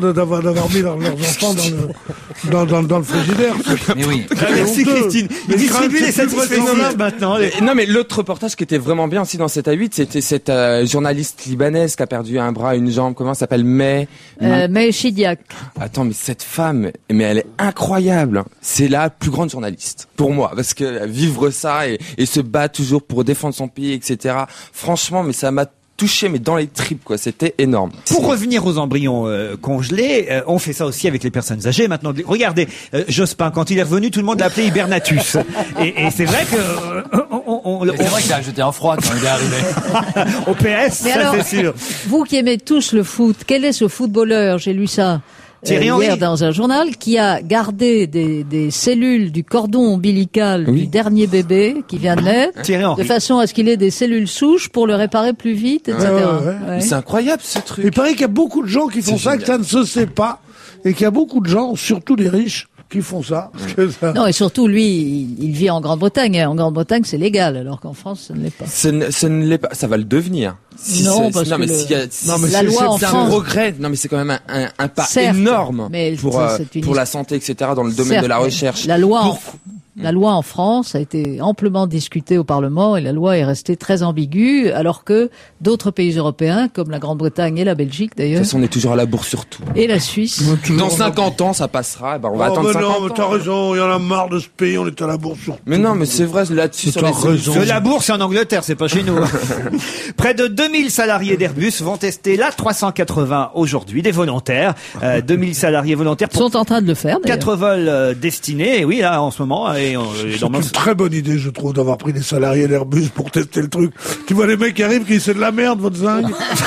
d'avoir mis leurs enfants dans le frigidaire. Mais oui. Merci Christine. Ils distribuent les satisfaits maintenant. Non, mais l'autre reportage qui était vraiment bien aussi dans 7 à 8, c'était cette journaliste libanaise qui a perdu un bras, une jambe. Comment ça s'appelle? May Chidiac. Attends, mais cette femme, mais elle est incroyable. C'est la plus grande journaliste pour moi, parce que vivre ça et se battre toujours pour défendre son pays, etc. Franchement, mais ça m'a touché, mais dans les tripes, quoi. C'était énorme. Pour revenir aux embryons congelés, on fait ça aussi avec les personnes âgées. Maintenant, regardez, Jospin, quand il est revenu, tout le monde l'appelait Hibernatus. Et c'est vrai que c'est vrai qu'il a jeté un froid quand il est arrivé. Au PS, mais ça alors, c'est sûr. Vous qui aimez tous le foot, quel est ce footballeur, j'ai lu ça hier dans un journal, qui a gardé des cellules du cordon ombilical du dernier bébé qui vient de naître, de façon à ce qu'il ait des cellules souches pour le réparer plus vite, etc. Ouais. C'est incroyable ce truc. Il paraît qu'il y a beaucoup de gens qui font ça, que ça ne se sait pas, et qu'il y a beaucoup de gens, surtout les riches, qui font ça. Non, et surtout, lui, il vit en Grande-Bretagne. En Grande-Bretagne, c'est légal, alors qu'en France, ça ne l'est pas. Ce ne l'est pas. Ça va le devenir. Non, parce que la loi en France... C'est un progrès. Non, mais c'est quand même un pas énorme pour la santé, etc., dans le domaine de la recherche. La loi en France a été amplement discutée au Parlement et la loi est restée très ambiguë, alors que d'autres pays européens, comme la Grande-Bretagne et la Belgique d'ailleurs... De toute façon, on est toujours à la bourse surtout. Et la Suisse. Dans 50 ans, ça passera. On va attendre 50 ans. Non, mais t'as raison, il y en a marre de ce pays, on est à la bourse surtout. Mais non, mais c'est vrai, là-dessus, sur la bourse, c'est en Angleterre, c'est pas chez nous. Près de 2000 salariés d'Airbus vont tester l'A380 aujourd'hui, des volontaires. 2000 salariés volontaires. Sont en train de le faire, d'ailleurs. 4 vols destinés, oui, là, en ce moment. C'est une très bonne idée, je trouve, d'avoir pris des salariés d'Airbus pour tester le truc. Tu vois les mecs qui arrivent, qui disent c'est de la merde, votre zingue.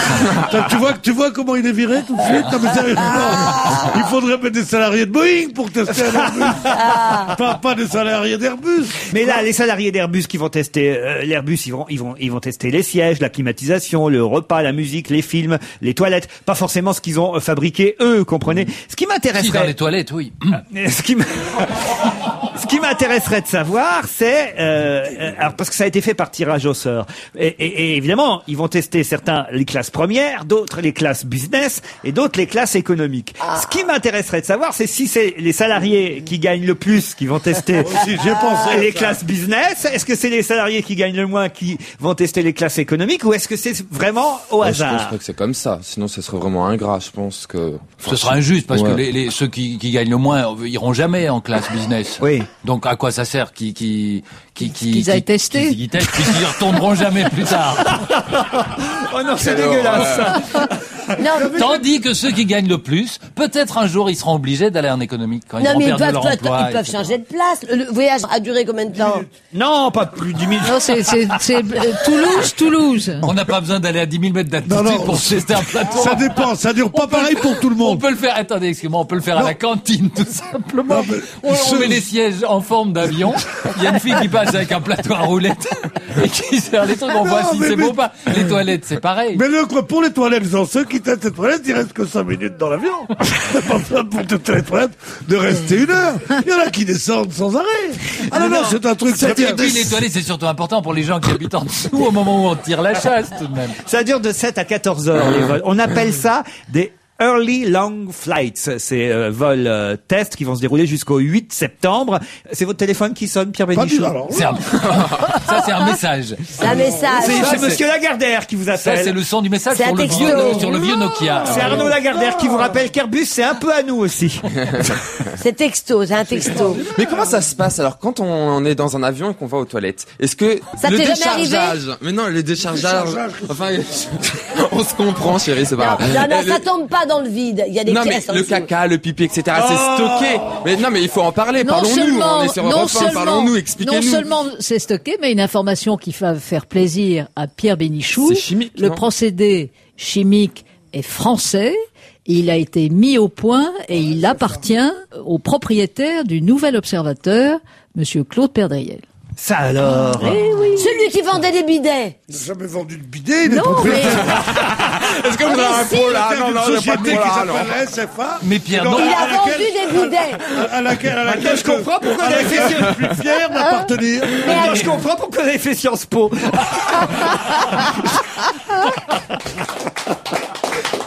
tu vois comment il est viré tout de suite? Non, mais sérieusement, il faudrait mettre des salariés de Boeing pour tester un Airbus. Pas des salariés d'Airbus. Mais là, les salariés d'Airbus qui vont tester l'Airbus, ils vont tester les sièges, la climatisation, le repas, la musique, les films, les toilettes. Pas forcément ce qu'ils ont fabriqué eux, comprenez? Ce qui m'intéresserait... Si, dans les toilettes, oui. Ce qui m'intéresserait de savoir, c'est alors parce que ça a été fait par tirage au sort, et évidemment, ils vont tester certains les classes premières, d'autres les classes business, et d'autres les classes économiques. Ce qui m'intéresserait de savoir, c'est si c'est les salariés qui gagnent le plus qui vont tester les classes business. Est-ce que c'est les salariés qui gagnent le moins qui vont tester les classes économiques, ou est-ce que c'est vraiment au hasard? Je pense que c'est comme ça. Sinon, ce serait vraiment ingrat. Je pense que ce sera injuste parce que ceux qui gagnent le moins iront jamais en classe business. Oui. Donc à quoi ça sert qu'ils aillent tester, puisqu'ils y retourneront jamais plus tard. Oh non, c'est dégueulasse. Non, Tandis que ceux qui gagnent le plus, peut-être un jour ils seront obligés d'aller en économique quand ils non, auront mais perdu leur emploi. Ils peuvent changer de place. Le voyage a duré combien de temps? Non, pas plus de 10 000. Non, c'est Toulouse. On n'a pas besoin d'aller à 10 000 mètres d'altitude pour tester un plateau. Ça dépend, ça dure pas pareil pour tout le monde. On peut le faire, attendez, excusez-moi, on peut le faire à la cantine, tout simplement. Non, on met les sièges en forme d'avion. Il y a une fille qui passe avec un plateau à roulettes et qui sert les trucs. On voit si c'est bon ou pas. Les toilettes, c'est pareil. Mais pour les toilettes, ceux qui testent les toilettes, ils restent que 5 minutes dans l'avion. T'as pas besoin pour tester les toilettes de rester 1 heure. Il y en a qui descendent sans arrêt. Ah non, c'est un truc très bien. Et puis les toilettes, c'est surtout important pour les gens qui habitent en dessous au moment où on tire la chasse, tout de même. Ça dure de 7 à 14 heures, les vols. On appelle ça des Early Long Flights, ces vols tests qui vont se dérouler jusqu'au 8 septembre. C'est votre téléphone qui sonne, Pierre Bénichou? Ça, c'est un message. C'est un message. C'est Monsieur Lagardère qui vous appelle. Ça, c'est le son du message sur le vieux Nokia. C'est Arnaud Lagardère qui vous rappelle qu'Airbus, c'est un peu à nous aussi. C'est texto, c'est un texto. Mais comment ça se passe alors quand on est dans un avion et qu'on va aux toilettes? Est-ce que ça le t'est jamais arrivé? Mais non, le déchargeage. Enfin, on se comprend, chérie, c'est pas grave. Non, ça tombe pas dans le vide. Il y a des caisses en le dessous. caca, le pipi, etc. C'est stocké. Mais non, mais il faut en parler. Parlons-nous. On est sur Europe 1, parlons-nous, expliquez-nous. Non seulement c'est stocké, mais une information qui va faire plaisir à Pierre Bénichou. C'est chimique. Le procédé chimique est français. Il a été mis au point et il appartient au propriétaire du Nouvel Observateur, Monsieur Claude Perdriel. Ça alors. Eh oui. Celui qui vendait des bidets. Il n'a jamais vendu de bidet, il est Non, propriétaire. Est-ce que vous avez un pot là? Non, il n'y a pas de pot là. La SFA. Mais Pierre, non. Il a vendu des bidets. À laquelle Je comprends pourquoi vous avez fait je suis plus fier d'appartenir. Je comprends pourquoi vous avez fait Sciences Po.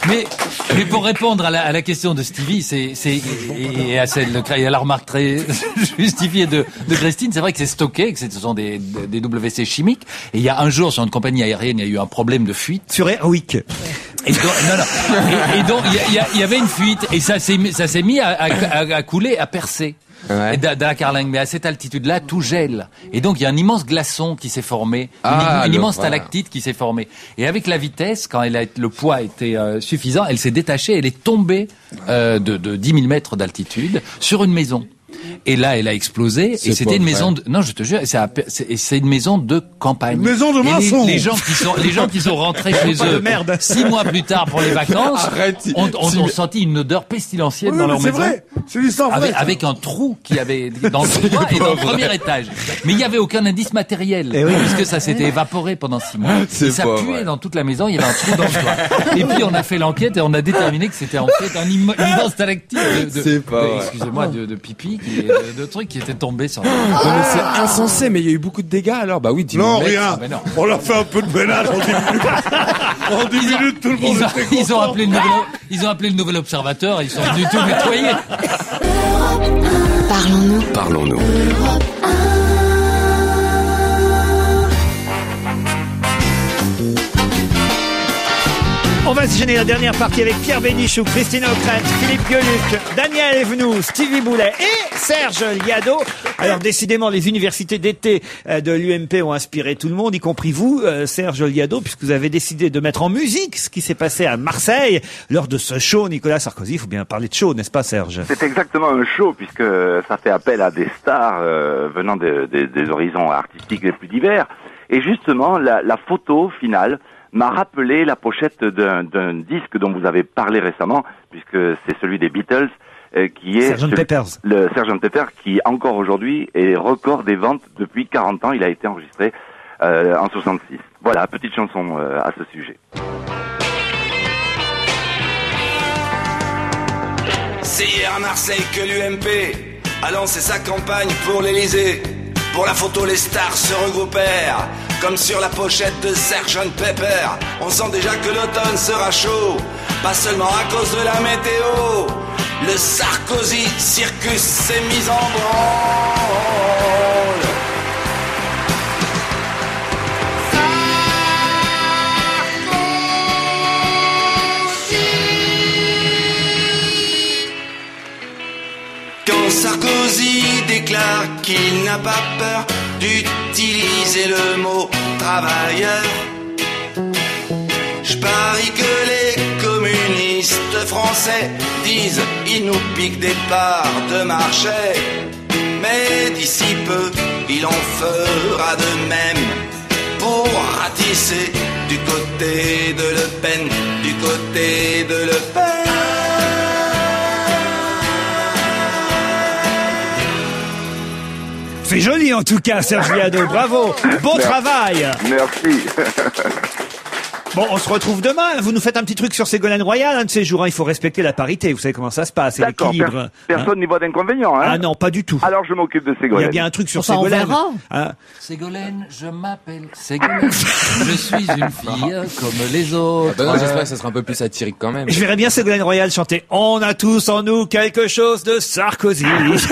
Mais pour répondre à la question de Stevie, et à la remarque très justifiée de Christine, c'est vrai que c'est stocké, que ce sont des WC chimiques. Et il y a un jour, sur une compagnie aérienne, il y a eu un problème de fuite. Sur Airwick. Et donc, il y avait une fuite, et ça s'est mis à couler, à percer. Ouais. Dans la carlingue, mais à cette altitude-là, tout gèle. Et donc, il y a un immense glaçon qui s'est formé, une immense stalactite qui s'est formée. Et avec la vitesse, quand le poids était suffisant, elle s'est détachée, elle est tombée de 10 000 mètres d'altitude sur une maison. Et là, elle a explosé. Et c'était une maison non, je te jure, c'est une maison de campagne. Une maison de maçon. Les gens qui sont rentrés chez eux 6 mois plus tard pour les vacances ont senti une odeur pestilentielle dans leur maison. C'est vrai. C'est l'histoire vraie. Avec un trou qu'il y avait dans le toit et dans le premier étage. Mais il n'y avait aucun indice matériel. Puisque ça s'était évaporé pendant 6 mois. Et ça puait dans toute la maison. Il y avait un trou dans le toit. Et puis, on a fait l'enquête et on a déterminé que c'était en fait un immense stalactite excusez-moi, de pipi, de trucs qui étaient tombés sur c'est insensé, mais il y a eu beaucoup de dégâts alors. Bah oui, dis-moi. Non, rien. Non. On leur fait un peu de ménage en 10 minutes. En 10 minutes, tout le monde était content. Ils ont appelé le nouvel observateur et ils sont venus tout nettoyer. Parlons-nous. On va se gêner la dernière partie avec Pierre Bénichou, Christine O'Krent, Philippe Gueluc, Daniel Evenou, Stevie Boulet et Serge Liado. Alors décidément, les universités d'été de l'UMP ont inspiré tout le monde, y compris vous, Serge Liado, puisque vous avez décidé de mettre en musique ce qui s'est passé à Marseille lors de ce show Nicolas Sarkozy. Il faut bien parler de show, n'est-ce pas Serge? C'est exactement un show, puisque ça fait appel à des stars venant des horizons artistiques les plus divers. Et justement, la photo finale m'a rappelé la pochette d'un disque dont vous avez parlé récemment, puisque c'est celui des Beatles, qui est Sgt. Pepper's. Le Sgt. Pepper, qui encore aujourd'hui est record des ventes depuis 40 ans. Il a été enregistré en 66. Voilà, petite chanson à ce sujet. C'est hier à Marseille que l'UMP a lancé sa campagne pour l'Elysée. Pour la photo, les stars se regroupèrent, comme sur la pochette de Sgt. Pepper. On sent déjà que l'automne sera chaud, pas seulement à cause de la météo. Le Sarkozy Circus s'est mis en branle. Quand Sarkozy déclare qu'il n'a pas peur d'utiliser le mot travailleur, je parie que les communistes français disent ils nous piquent des parts de marché. Mais d'ici peu, il en fera de même pour ratisser du côté de Le Pen, du côté de Le Pen. C'est joli en tout cas, Serge Liado, bravo, bon travail. Merci. Bon, on se retrouve demain. Vous nous faites un petit truc sur Ségolène Royal, un de ces jours. Il faut respecter la parité. Vous savez comment ça se passe, c'est l'équilibre. Personne n'y voit d'inconvénient. Ah non, pas du tout. Alors je m'occupe de Ségolène. Il y a bien un truc sur Ségolène. Ségolène, je m'appelle Ségolène. Je suis une fille comme les autres. Non, j'espère que ça sera un peu plus satirique quand même. Je verrais bien Ségolène Royal chanter « On a tous en nous quelque chose de Sarkozy ».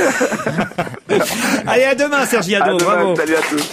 Allez, à demain, Serge Liado. Bravo. Salut à tous.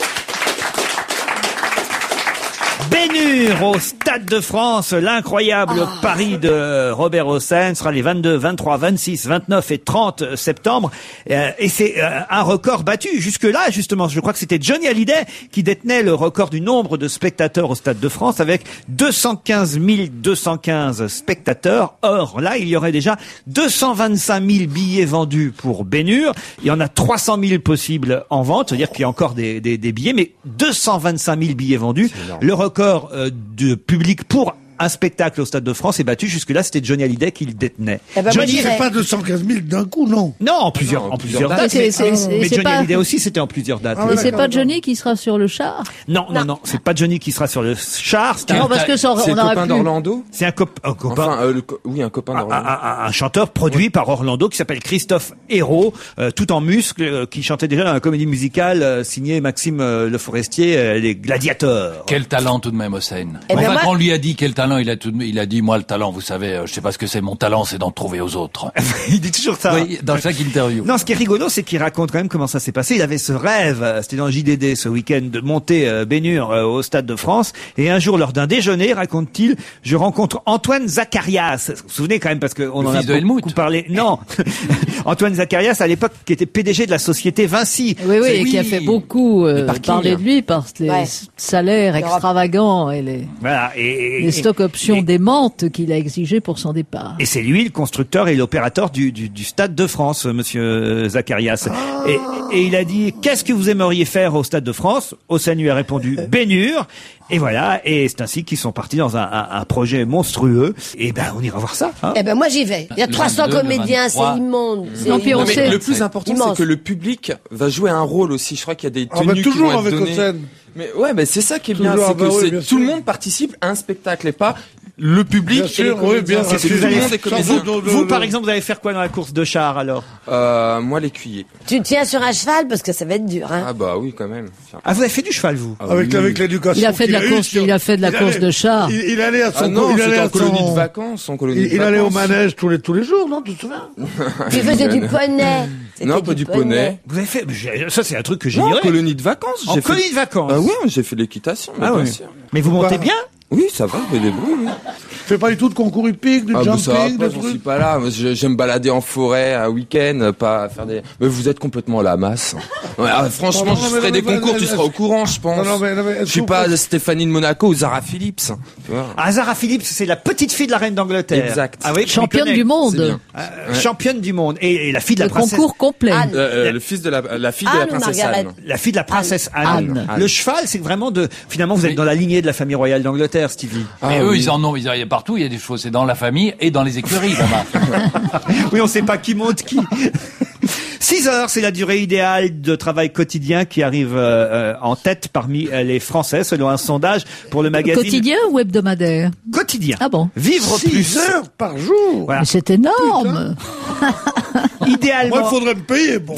Bénure au Stade de France, l'incroyable pari de Robert Hossein sera les 22, 23, 26, 29 et 30 septembre. Et c'est un record battu. Jusque-là, justement, je crois que c'était Johnny Hallyday qui détenait le record du nombre de spectateurs au Stade de France avec 215 215 spectateurs. Or, là, il y aurait déjà 225 000 billets vendus pour Bénure. Il y en a 300 000 possibles en vente, c'est-à-dire qu'il y a encore des billets, mais 225 000 billets vendus. Le record de public pour un spectacle au Stade de France est battu. Jusque-là, c'était Johnny Hallyday qui le détenait. Johnny, c'est pas 215 000 d'un coup, non? Non, en plusieurs dates. Mais Johnny Hallyday aussi, c'était en plusieurs dates. Et c'est pas Johnny qui sera sur le char? Non, c'est pas Johnny qui sera sur le char. Non, parce que ça, c'est le copain d'Orlando? C'est un copain. Oui, un copain d'Orlando. Un chanteur produit par Orlando qui s'appelle Christophe Hérault, tout en muscles, qui chantait déjà dans la comédie musicale signée Maxime Le Forestier, Les Gladiateurs. Quel talent tout de même, Hossein. Quand on lui a dit quel talent, talent, il a dit, moi, le talent, vous savez, je sais pas ce que c'est, mon talent, c'est d'en trouver aux autres. Il dit toujours ça. Oui, dans chaque interview. Non, ce qui est rigolo, c'est qu'il raconte quand même comment ça s'est passé. Il avait ce rêve, c'était dans le JDD ce week-end, de monter Bénur au Stade de France. Et un jour, lors d'un déjeuner, raconte-t-il, je rencontre Antoine Zacharias. Vous vous souvenez quand même, parce qu'on en a beaucoup parlé. Non, Antoine Zacharias, à l'époque, qui était PDG de la société Vinci. Oui, et qui a fait beaucoup parler de lui par les salaires extravagants et les stocks options démentes qu'il a exigé pour son départ. Et c'est lui le constructeur et l'opérateur du Stade de France, monsieur Zacharias. Et il a dit, qu'est-ce que vous aimeriez faire au Stade de France? Hossein lui a répondu, Bénur. Et voilà, et c'est ainsi qu'ils sont partis dans un projet monstrueux. Et ben, on ira voir ça. Hein. Eh ben, moi, j'y vais. Il y a 300 comédiens, c'est immonde. Mais le plus important, c'est que le public va jouer un rôle aussi. Je crois qu'il y a des tenues qui vont être données. Mais ouais, mais c'est ça qui est bien, c'est que tout le monde participe à un spectacle et pas le public. Bien sûr, oui, bien sûr. Tout le monde est comédien. Vous, par exemple, vous allez faire quoi dans la course de char, alors? Moi, l'écuyer. Tu tiens sur un cheval parce que ça va être dur, hein. Ah bah oui, quand même. Ah, vous avez fait du cheval, vous? Avec l'éducation. Il a fait de la course, il a fait de la course de char. Il allait à son colonie de vacances, il allait au manège tous les jours, non, tu te souviens? Il faisait du poney. Non, pas du poney. Vous avez fait, ça c'est un truc que j'ignorais. En colonie de vacances. En colonie de vacances. Ah oui, j'ai fait l'équitation. Ah oui. Mais vous montez bien? Oui, ça va, je me débrouille, oui. Tu fais pas du tout de concours hippique, du jumping, de trucs? Je suis pas là. J'aime balader en forêt un week-end, pas faire des... Mais vous êtes complètement à la masse. Ouais, franchement, je ferai des concours, tu seras au courant, je pense. Je suis pas Stéphanie de Monaco ou Zara Phillips. Tu vois. Ah, Zara Phillips, c'est la petite fille de la reine d'Angleterre. Exact. Ah oui, championne du monde. Championne du monde. Et la fille de la princesse. Le concours complet. Le fils de la fille de la princesse Anne. La fille de la princesse Anne. Le cheval, c'est vraiment finalement, vous êtes dans la lignée de la famille royale d'Angleterre, Stevie. Mais eux, ils en ont, il y a partout, il y a des chevaux, c'est dans la famille et dans les écuries, là-bas. Oui, on sait pas qui monte qui. 6 heures, c'est la durée idéale de travail quotidien qui arrive en tête parmi les Français, selon un sondage pour le magazine. Quotidien ou hebdomadaire? Quotidien. Ah bon? Vivre 6 heures par jour. Voilà. Mais c'est énorme. Idéalement. Moi, il faudrait me payer, bon.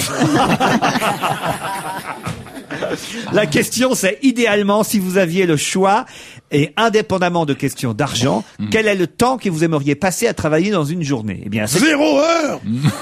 La question, c'est idéalement, si vous aviez le choix, et indépendamment de questions d'argent, quel est le temps que vous aimeriez passer à travailler dans une journée? Eh bien, 0 heure.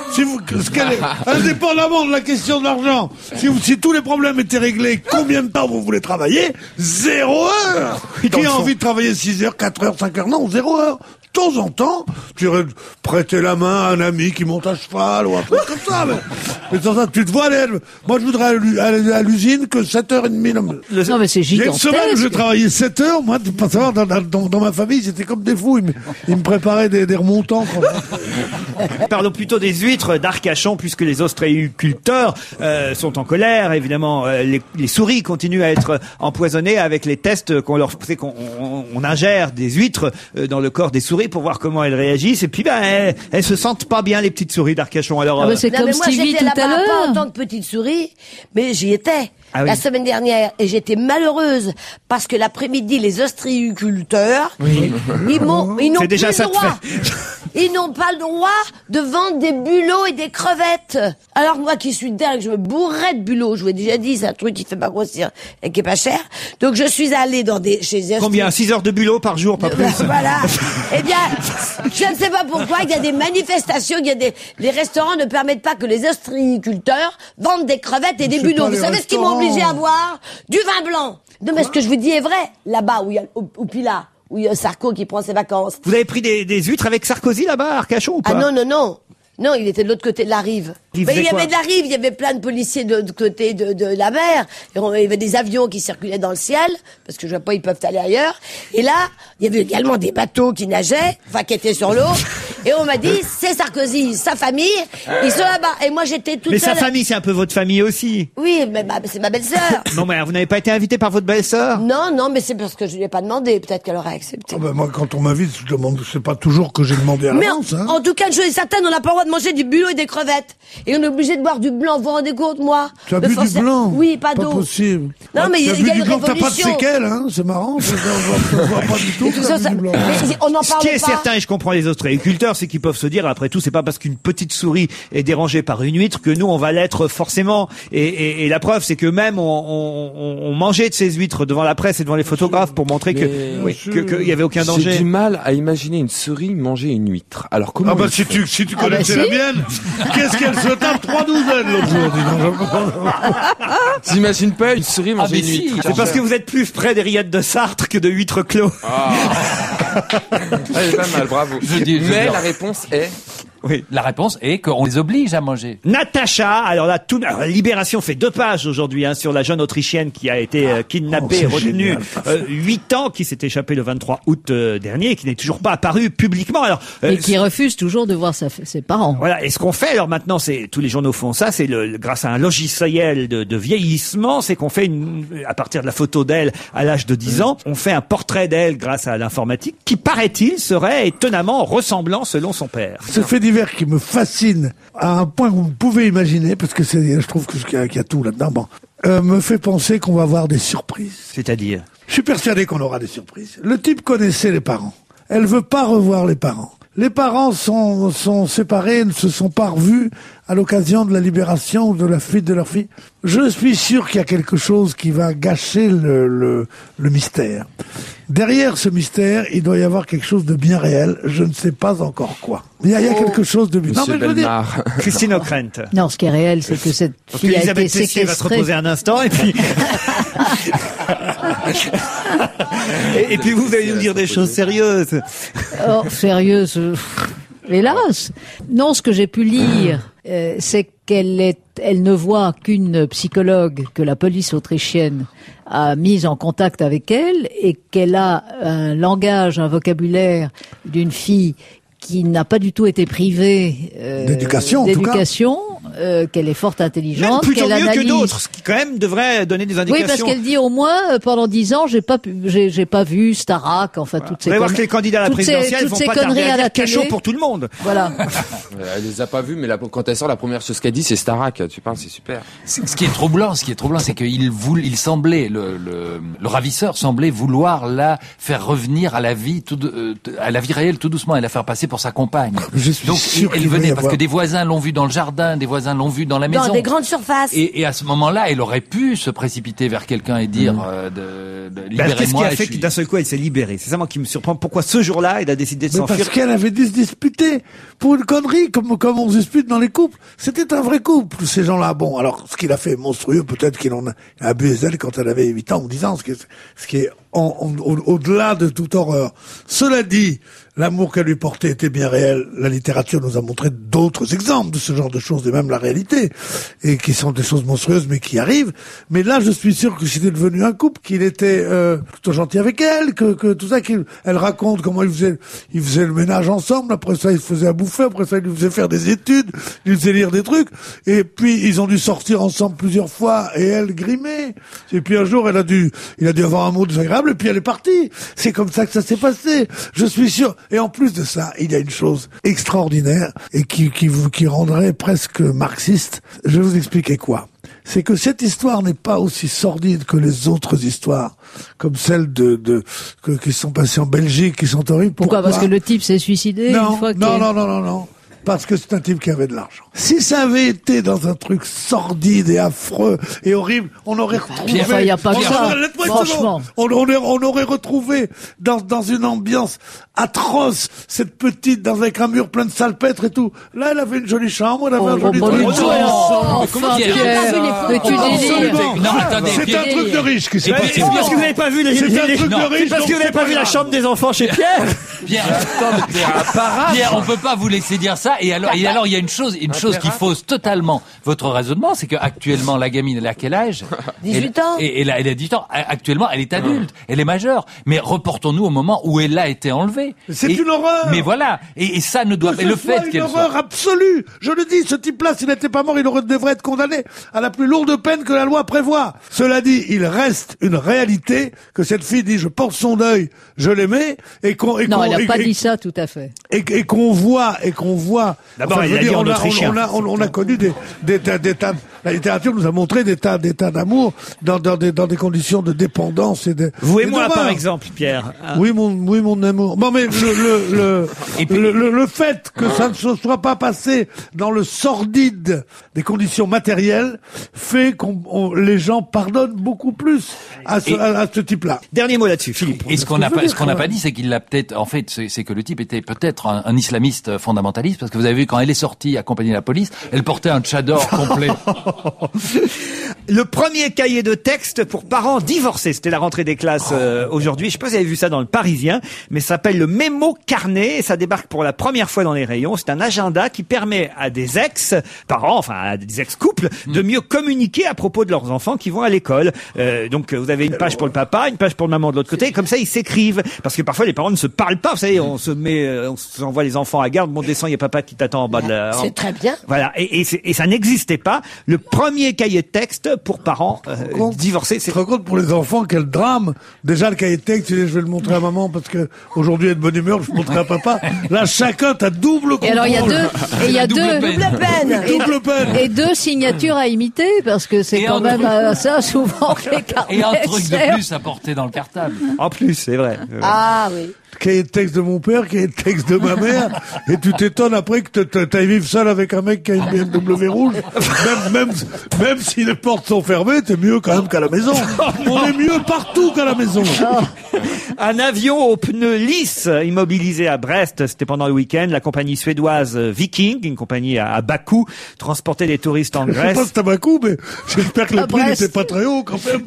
Indépendamment de la question de l'argent, si tous les problèmes étaient réglés, combien de temps vous voulez travailler? 0 heure. Qui a envie de travailler 6 heures, 4 heures, 5 heures? Non, 0 heure. De temps en temps, tu irais prêter la main à un ami qui monte à cheval ou un truc comme ça. Mais sans ça, tu te vois aller. Moi, je voudrais aller à l'usine que 7h30. Non, mais c'est gigantesque. Il y a une semaine où j'ai travaillé 7 heures. Moi, tu peux pas savoir, dans ma famille, c'était comme des fous. Ils me préparaient des remontants. Parlons plutôt des huîtres d'Arcachon, puisque les ostréiculteurs sont en colère. Évidemment, les souris continuent à être empoisonnées avec les tests qu'on leur fait, qu'on ingère des huîtres dans le corps des souris pour voir comment elles réagissent. Et puis, elles se sentent pas bien, les petites souris d'Arcachon. Alors, c'est comme Stevie tout à l'heure. Pas en tant que petite souris, mais j'y étais. Ah oui. La semaine dernière, et j'étais malheureuse parce que l'après-midi, les ostréiculteurs, ils n'ont plus le droit. Ils n'ont pas le droit de vendre des bulots et des crevettes. Alors moi qui suis dingue, je me bourrais de bulots. Je vous ai déjà dit, c'est un truc qui fait pas grossir et qui est pas cher. Donc je suis allée chez les Combien? 6 heures de bulot par jour, pas plus? Voilà. Eh bien, je ne sais pas pourquoi, il y a des manifestations, les restaurants ne permettent pas que les ostréiculteurs vendent des crevettes et des bulots. Vous savez ce qu'ils m'ont obligé à boire? Du vin blanc. Non, mais ce que je vous dis est vrai. Là-bas, où il y a au Pilat, où il y a Sarko qui prend ses vacances. Vous avez pris des huîtres avec Sarkozy là-bas, à Arcachon, ou pas? Ah non. Non, il était de l'autre côté de la rive. Mais il y avait de la rive, il y avait plein de policiers de côté de la mer. Il y avait des avions qui circulaient dans le ciel, parce que je vois pas, ils peuvent aller ailleurs. Et là, il y avait également des bateaux qui nageaient, enfin qui étaient sur l'eau. Et on m'a dit, c'est Sarkozy, sa famille, ils sont là-bas. Et moi, j'étais toute seule. Mais sa famille, c'est un peu votre famille aussi. Oui, mais c'est ma belle-sœur. Non, mais vous n'avez pas été invité par votre belle-sœur? Non, mais c'est parce que je lui ai pas demandé. Peut-être qu'elle aurait accepté. Moi, quand on m'invite, je demande, c'est pas toujours que j'ai demandé à l'avance. Mais en tout cas, une chose est certaine, on n'a pas le droit de de manger du bulot et des crevettes. Et on est obligé de boire du blanc. Vous vous rendez compte, moi? Tu as bu du blanc? Oui, pas d'eau. Pas possible. Non, mais il y a une révolution. T'as pas de séquelles, hein? C'est marrant. On voit pas du tout. On en parle pas. Ce qui est certain, et je comprends les ostréiculteurs, c'est qu'ils peuvent se dire, après tout, c'est pas parce qu'une petite souris est dérangée par une huître que nous, on va l'être forcément. Et la preuve, c'est que même on mangeait de ces huîtres devant la presse et devant les photographes pour montrer qu'il y avait aucun danger. J'ai du mal à imaginer une souris manger une huître. Alors comment? Ah bah si tu connaissais la mienne, qu'est-ce qu'elle se tape 3 douzaines l'autre jour, dis donc. J'imagine pas une souris manger une huître. C'est parce que vous êtes plus près des rillettes de Sartre que de huîtres clos. Elle est pas mal, bravo. Mais la réponse est... Oui. La réponse est qu'on les oblige à manger. Natacha, alors là, Libération fait 2 pages aujourd'hui sur la jeune Autrichienne qui a été kidnappée et retenue 8 ans, qui s'est échappée le 23 août dernier et qui n'est toujours pas apparue publiquement. Alors, et qui refuse toujours de voir ses parents. Voilà. Et ce qu'on fait alors maintenant, c'est tous les journaux font ça, c'est grâce à un logiciel de vieillissement, c'est qu'on fait à partir de la photo d'elle à l'âge de 10 ans, on fait un portrait d'elle grâce à l'informatique qui, paraît-il, serait étonnamment ressemblant selon son père. Ce fait divers qui me fascine à un point que vous pouvez imaginer, parce que je trouve qu'il y a tout là-dedans, me fait penser qu'on va avoir des surprises. C'est-à-dire? Je suis persuadé qu'on aura des surprises. Le type connaissait les parents. Elle veut pas revoir les parents. Les parents sont séparés, ne se sont pas revus à l'occasion de la libération ou de la fuite de leur fille. Je suis sûr qu'il y a quelque chose qui va gâcher le mystère. Derrière ce mystère, il doit y avoir quelque chose de bien réel. Je ne sais pas encore quoi. Il y a quelque chose de bien. Non, mais je veux dire... Christine O'Krent. Non, ce qui est réel, c'est que cette fille a été séquestrée. Va se reposer un instant et puis... et puis vous allez nous dire des choses sérieuses. Oh, sérieuses. Hélas. Non, ce que j'ai pu lire, c'est qu'elle ne voit qu'une psychologue que la police autrichienne a mise en contact avec elle et qu'elle a un langage, un vocabulaire d'une fille qui n'a pas du tout été privée d'éducation, qu'elle est fort intelligente, même plutôt qu'elle mieux analyse. Que d'autres, ce qui quand même devrait donner des indications. Oui, parce qu'elle dit au moins pendant 10 ans, j'ai pas vu Starac, enfin toutes ces. Vous allez voir que les candidats à la présidentielle vont pas tarder à dire cachot pour tout le monde. Voilà. Elle les a pas vus, mais quand elle sort, la première chose qu'elle dit, c'est Starac. Tu parles, c'est super. Ce qui est troublant, c'est qu'il semblait le ravisseur semblait vouloir la faire revenir à la vie à la vie réelle tout doucement et la faire passer pour sa compagne. Donc elle venait parce que des voisins l'ont vue dans le jardin, des voisins l'ont vue dans la maison. Dans des grandes surfaces. Et à ce moment-là, elle aurait pu se précipiter vers quelqu'un et dire libérez-moi. Qu'est-ce qui a fait que d'un seul coup elle s'est libérée? C'est ça moi qui me surprend. Pourquoi ce jour-là elle a décidé de s'enfuir? Parce qu'elle avait dû se disputer pour une connerie, comme on se dispute dans les couples. C'était un vrai couple, ces gens-là. Bon, alors ce qu'il a fait monstrueux, peut-être qu'il en a abusé d'elle quand elle avait 8 ans ou 10 ans, ce qui est au-delà de toute horreur. Cela dit, l'amour qu'elle lui portait était bien réel. La littérature nous a montré d'autres exemples de ce genre de choses, et même la réalité, et qui sont des choses monstrueuses, mais qui arrivent. Mais là, je suis sûr que c'était devenu un couple, qu'il était plutôt gentil avec elle, que tout ça, elle raconte comment ils faisaient le ménage ensemble. Après ça, ils se faisaient à bouffer. Après ça, ils lui faisaient faire des études, ils lui faisaient lire des trucs. Et puis, ils ont dû sortir ensemble plusieurs fois, et elle grimait. Et puis un jour, il a dû avoir un mot désagréable. Et puis elle est partie. C'est comme ça que ça s'est passé. Je suis sûr. Et en plus de ça, il y a une chose extraordinaire et qui rendrait presque marxiste. Je vais vous expliquer quoi. C'est que cette histoire n'est pas aussi sordide que les autres histoires, comme celles qui sont passées en Belgique, qui sont horribles. Pourquoi? Parce que le type s'est suicidé une fois Non. Parce que c'est un type qui avait de l'argent. Si ça avait été dans un truc sordide et affreux et horrible, on aurait retrouvé... il n'y a pas que ça, franchement. On aurait retrouvé dans une ambiance atroce cette petite avec un mur plein de salpêtres et tout. Là, elle avait une jolie chambre, elle avait un joli truc. Enfin, Pierre, mais tu délires. Non, attendez. C'est un truc de riche qui s'est passé. C'est parce que vous n'avez pas vu parce que vous n'avez pas vu la chambre des enfants chez Pierre. Pierre, on peut pas vous laisser dire ça. Et alors, il y a une chose qui fausse totalement votre raisonnement, c'est qu'actuellement, la gamine, elle a quel âge? 18 ans. Et elle a 18 ans. Actuellement, elle est adulte. Elle est majeure. Mais reportons-nous au moment où elle a été enlevée. C'est une horreur. Mais voilà. Et ça ne doit pas, le fait qu'elle une horreur absolue. Je le dis, ce type-là, s'il n'était pas mort, il devrait être condamné à la plus lourde peine que la loi prévoit. Cela dit, il reste une réalité que cette fille dit, je porte son deuil, je l'aimais, non, elle n'a pas dit ça, tout à fait. Et qu'on voit Suédois. D'abord, enfin, on a connu des tas, la littérature nous a montré des tas d'amour dans des conditions de dépendance et de. Vous et moi, par exemple, Pierre. Oui, mon amour. Bon, mais le fait que ça ne se soit pas passé dans le sordide des conditions matérielles fait les gens pardonnent beaucoup plus à ce type-là. Dernier mot là-dessus, Philippe. Et ce qu'on n'a pas dit, c'est qu'il l'a peut-être, en fait, c'est que le type était peut-être un islamiste fondamentaliste, parce que vous avez vu, quand elle est sortie accompagnée de la police, elle portait un tchador complet. Le premier cahier de texte pour parents divorcés, c'était la rentrée des classes aujourd'hui. Je sais pas si vous avez vu ça dans le Parisien, mais ça s'appelle le mémo carnet et ça débarque pour la première fois dans les rayons. C'est un agenda qui permet à des ex-parents, enfin à des ex-couples, de mieux communiquer à propos de leurs enfants qui vont à l'école. Donc vous avez une page pour le papa, une page pour le maman de l'autre côté, et comme ça ils s'écrivent. Parce que parfois les parents ne se parlent pas. Vous savez, on s'envoie les enfants à garde. Bon, descend, il y a papa qui t'attend en bas de la. C'est très bien. Voilà, et ça n'existait pas. Le premier cahier de texte pour parents divorcés. Tu te rends compte pour les enfants quel drame. Déjà le cahier de texte, je vais le montrer à maman parce que aujourd'hui elle est de bonne humeur, je le montrerai à papa. Là chacun t'as double contrôle. Et alors il y a double peine. Et deux signatures à imiter parce que c'est quand même ça souvent les carnets. Et un truc de plus à porter dans le cartable. En plus, c'est vrai. Ah oui. Cahier de texte de mon père, cahier de texte de ma mère, et tu t'étonnes après que t'ailles vivre seul avec un mec qui a une BMW rouge. Même si les portes sont fermées, t'es mieux quand même qu'à la maison. On est mieux partout qu'à la maison. Un avion aux pneus lisses immobilisé à Brest, c'était pendant le week-end. La compagnie suédoise Viking, une compagnie à bas coût, transportait des touristes en Grèce. Je sais pas si c'est à bas coût, mais j'espère que le prix n'était pas très haut quand même.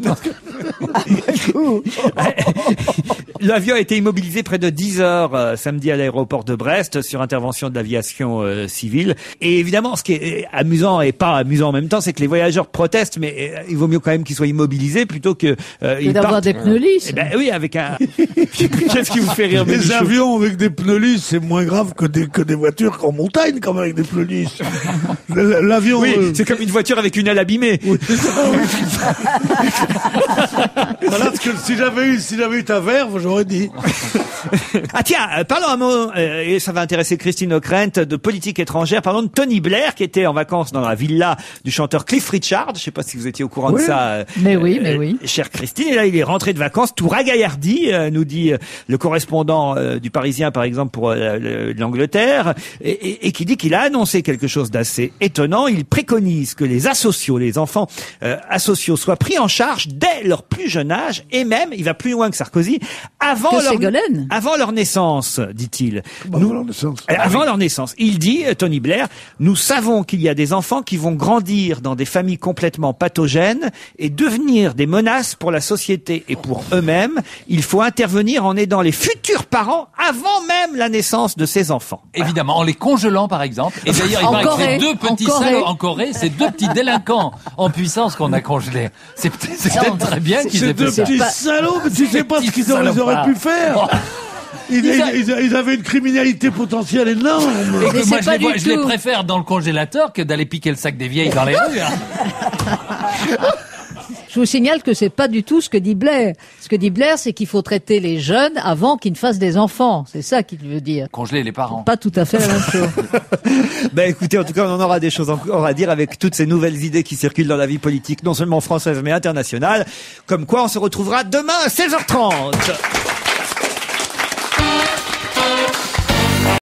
L'avion a été immobilisé près de 10 heures samedi à l'aéroport de Brest sur intervention de l'aviation civile. Et évidemment, ce qui est amusant et pas amusant en même temps, c'est que les voyageurs protestent, mais il vaut mieux quand même qu'ils soient immobilisés plutôt que d'avoir des pneus lisses. Eh ben oui, avec un. Qu'est-ce qui vous fait rire? Les avions avec des pneus lisses, c'est moins grave que des voitures en montagne quand même avec des pneus lisses. L'avion. Oui, c'est comme une voiture avec une aile abîmée. Oui, c'est ça. Voilà, parce que si j'avais eu ta verve, j'aurais dit. Ah tiens, parlons un mot, et ça va intéresser Christine Ockrent, de politique étrangère. Parlons de Tony Blair, qui était en vacances dans la villa du chanteur Cliff Richard. Je sais pas si vous étiez au courant de ça. Mais oui. Chère Christine, et là il est rentré de vacances tout ragaillardi, nous dit le correspondant du Parisien, par exemple, pour l'Angleterre, et qui dit qu'il a annoncé quelque chose d'assez étonnant. Il préconise que les asociaux, les enfants asociaux, soient pris en charge dès leur plus jeune âge, et même, il va plus loin que Sarkozy, avant leur naissance, dit-il. Avant leur naissance. Il dit, Tony Blair, nous savons qu'il y a des enfants qui vont grandir dans des familles complètement pathogènes et devenir des menaces pour la société et pour eux-mêmes. Il faut intervenir en aidant les futurs parents avant même la naissance de ces enfants. Évidemment, en les congelant, par exemple. Et d'ailleurs, il paraît que ces deux petits salauds en Corée, ces deux petits délinquants en puissance qu'on a congelés. C'est peut-être très bien qu'ils aient fait ça. Ces deux petits salauds, mais tu sais pas ce qu'ils auraient pu faire. Ils avaient une criminalité potentielle énorme. Et que moi, je les préfère dans le congélateur que d'aller piquer le sac des vieilles dans les rues. Je vous signale que c'est pas du tout ce que dit Blair. Ce que dit Blair, c'est qu'il faut traiter les jeunes avant qu'ils ne fassent des enfants. C'est ça qu'il veut dire. Congeler les parents. Pas tout à fait la même chose. Ben écoutez, en tout cas, on en aura des choses encore à dire avec toutes ces nouvelles idées qui circulent dans la vie politique, non seulement française mais internationale. Comme quoi, on se retrouvera demain à 16h30.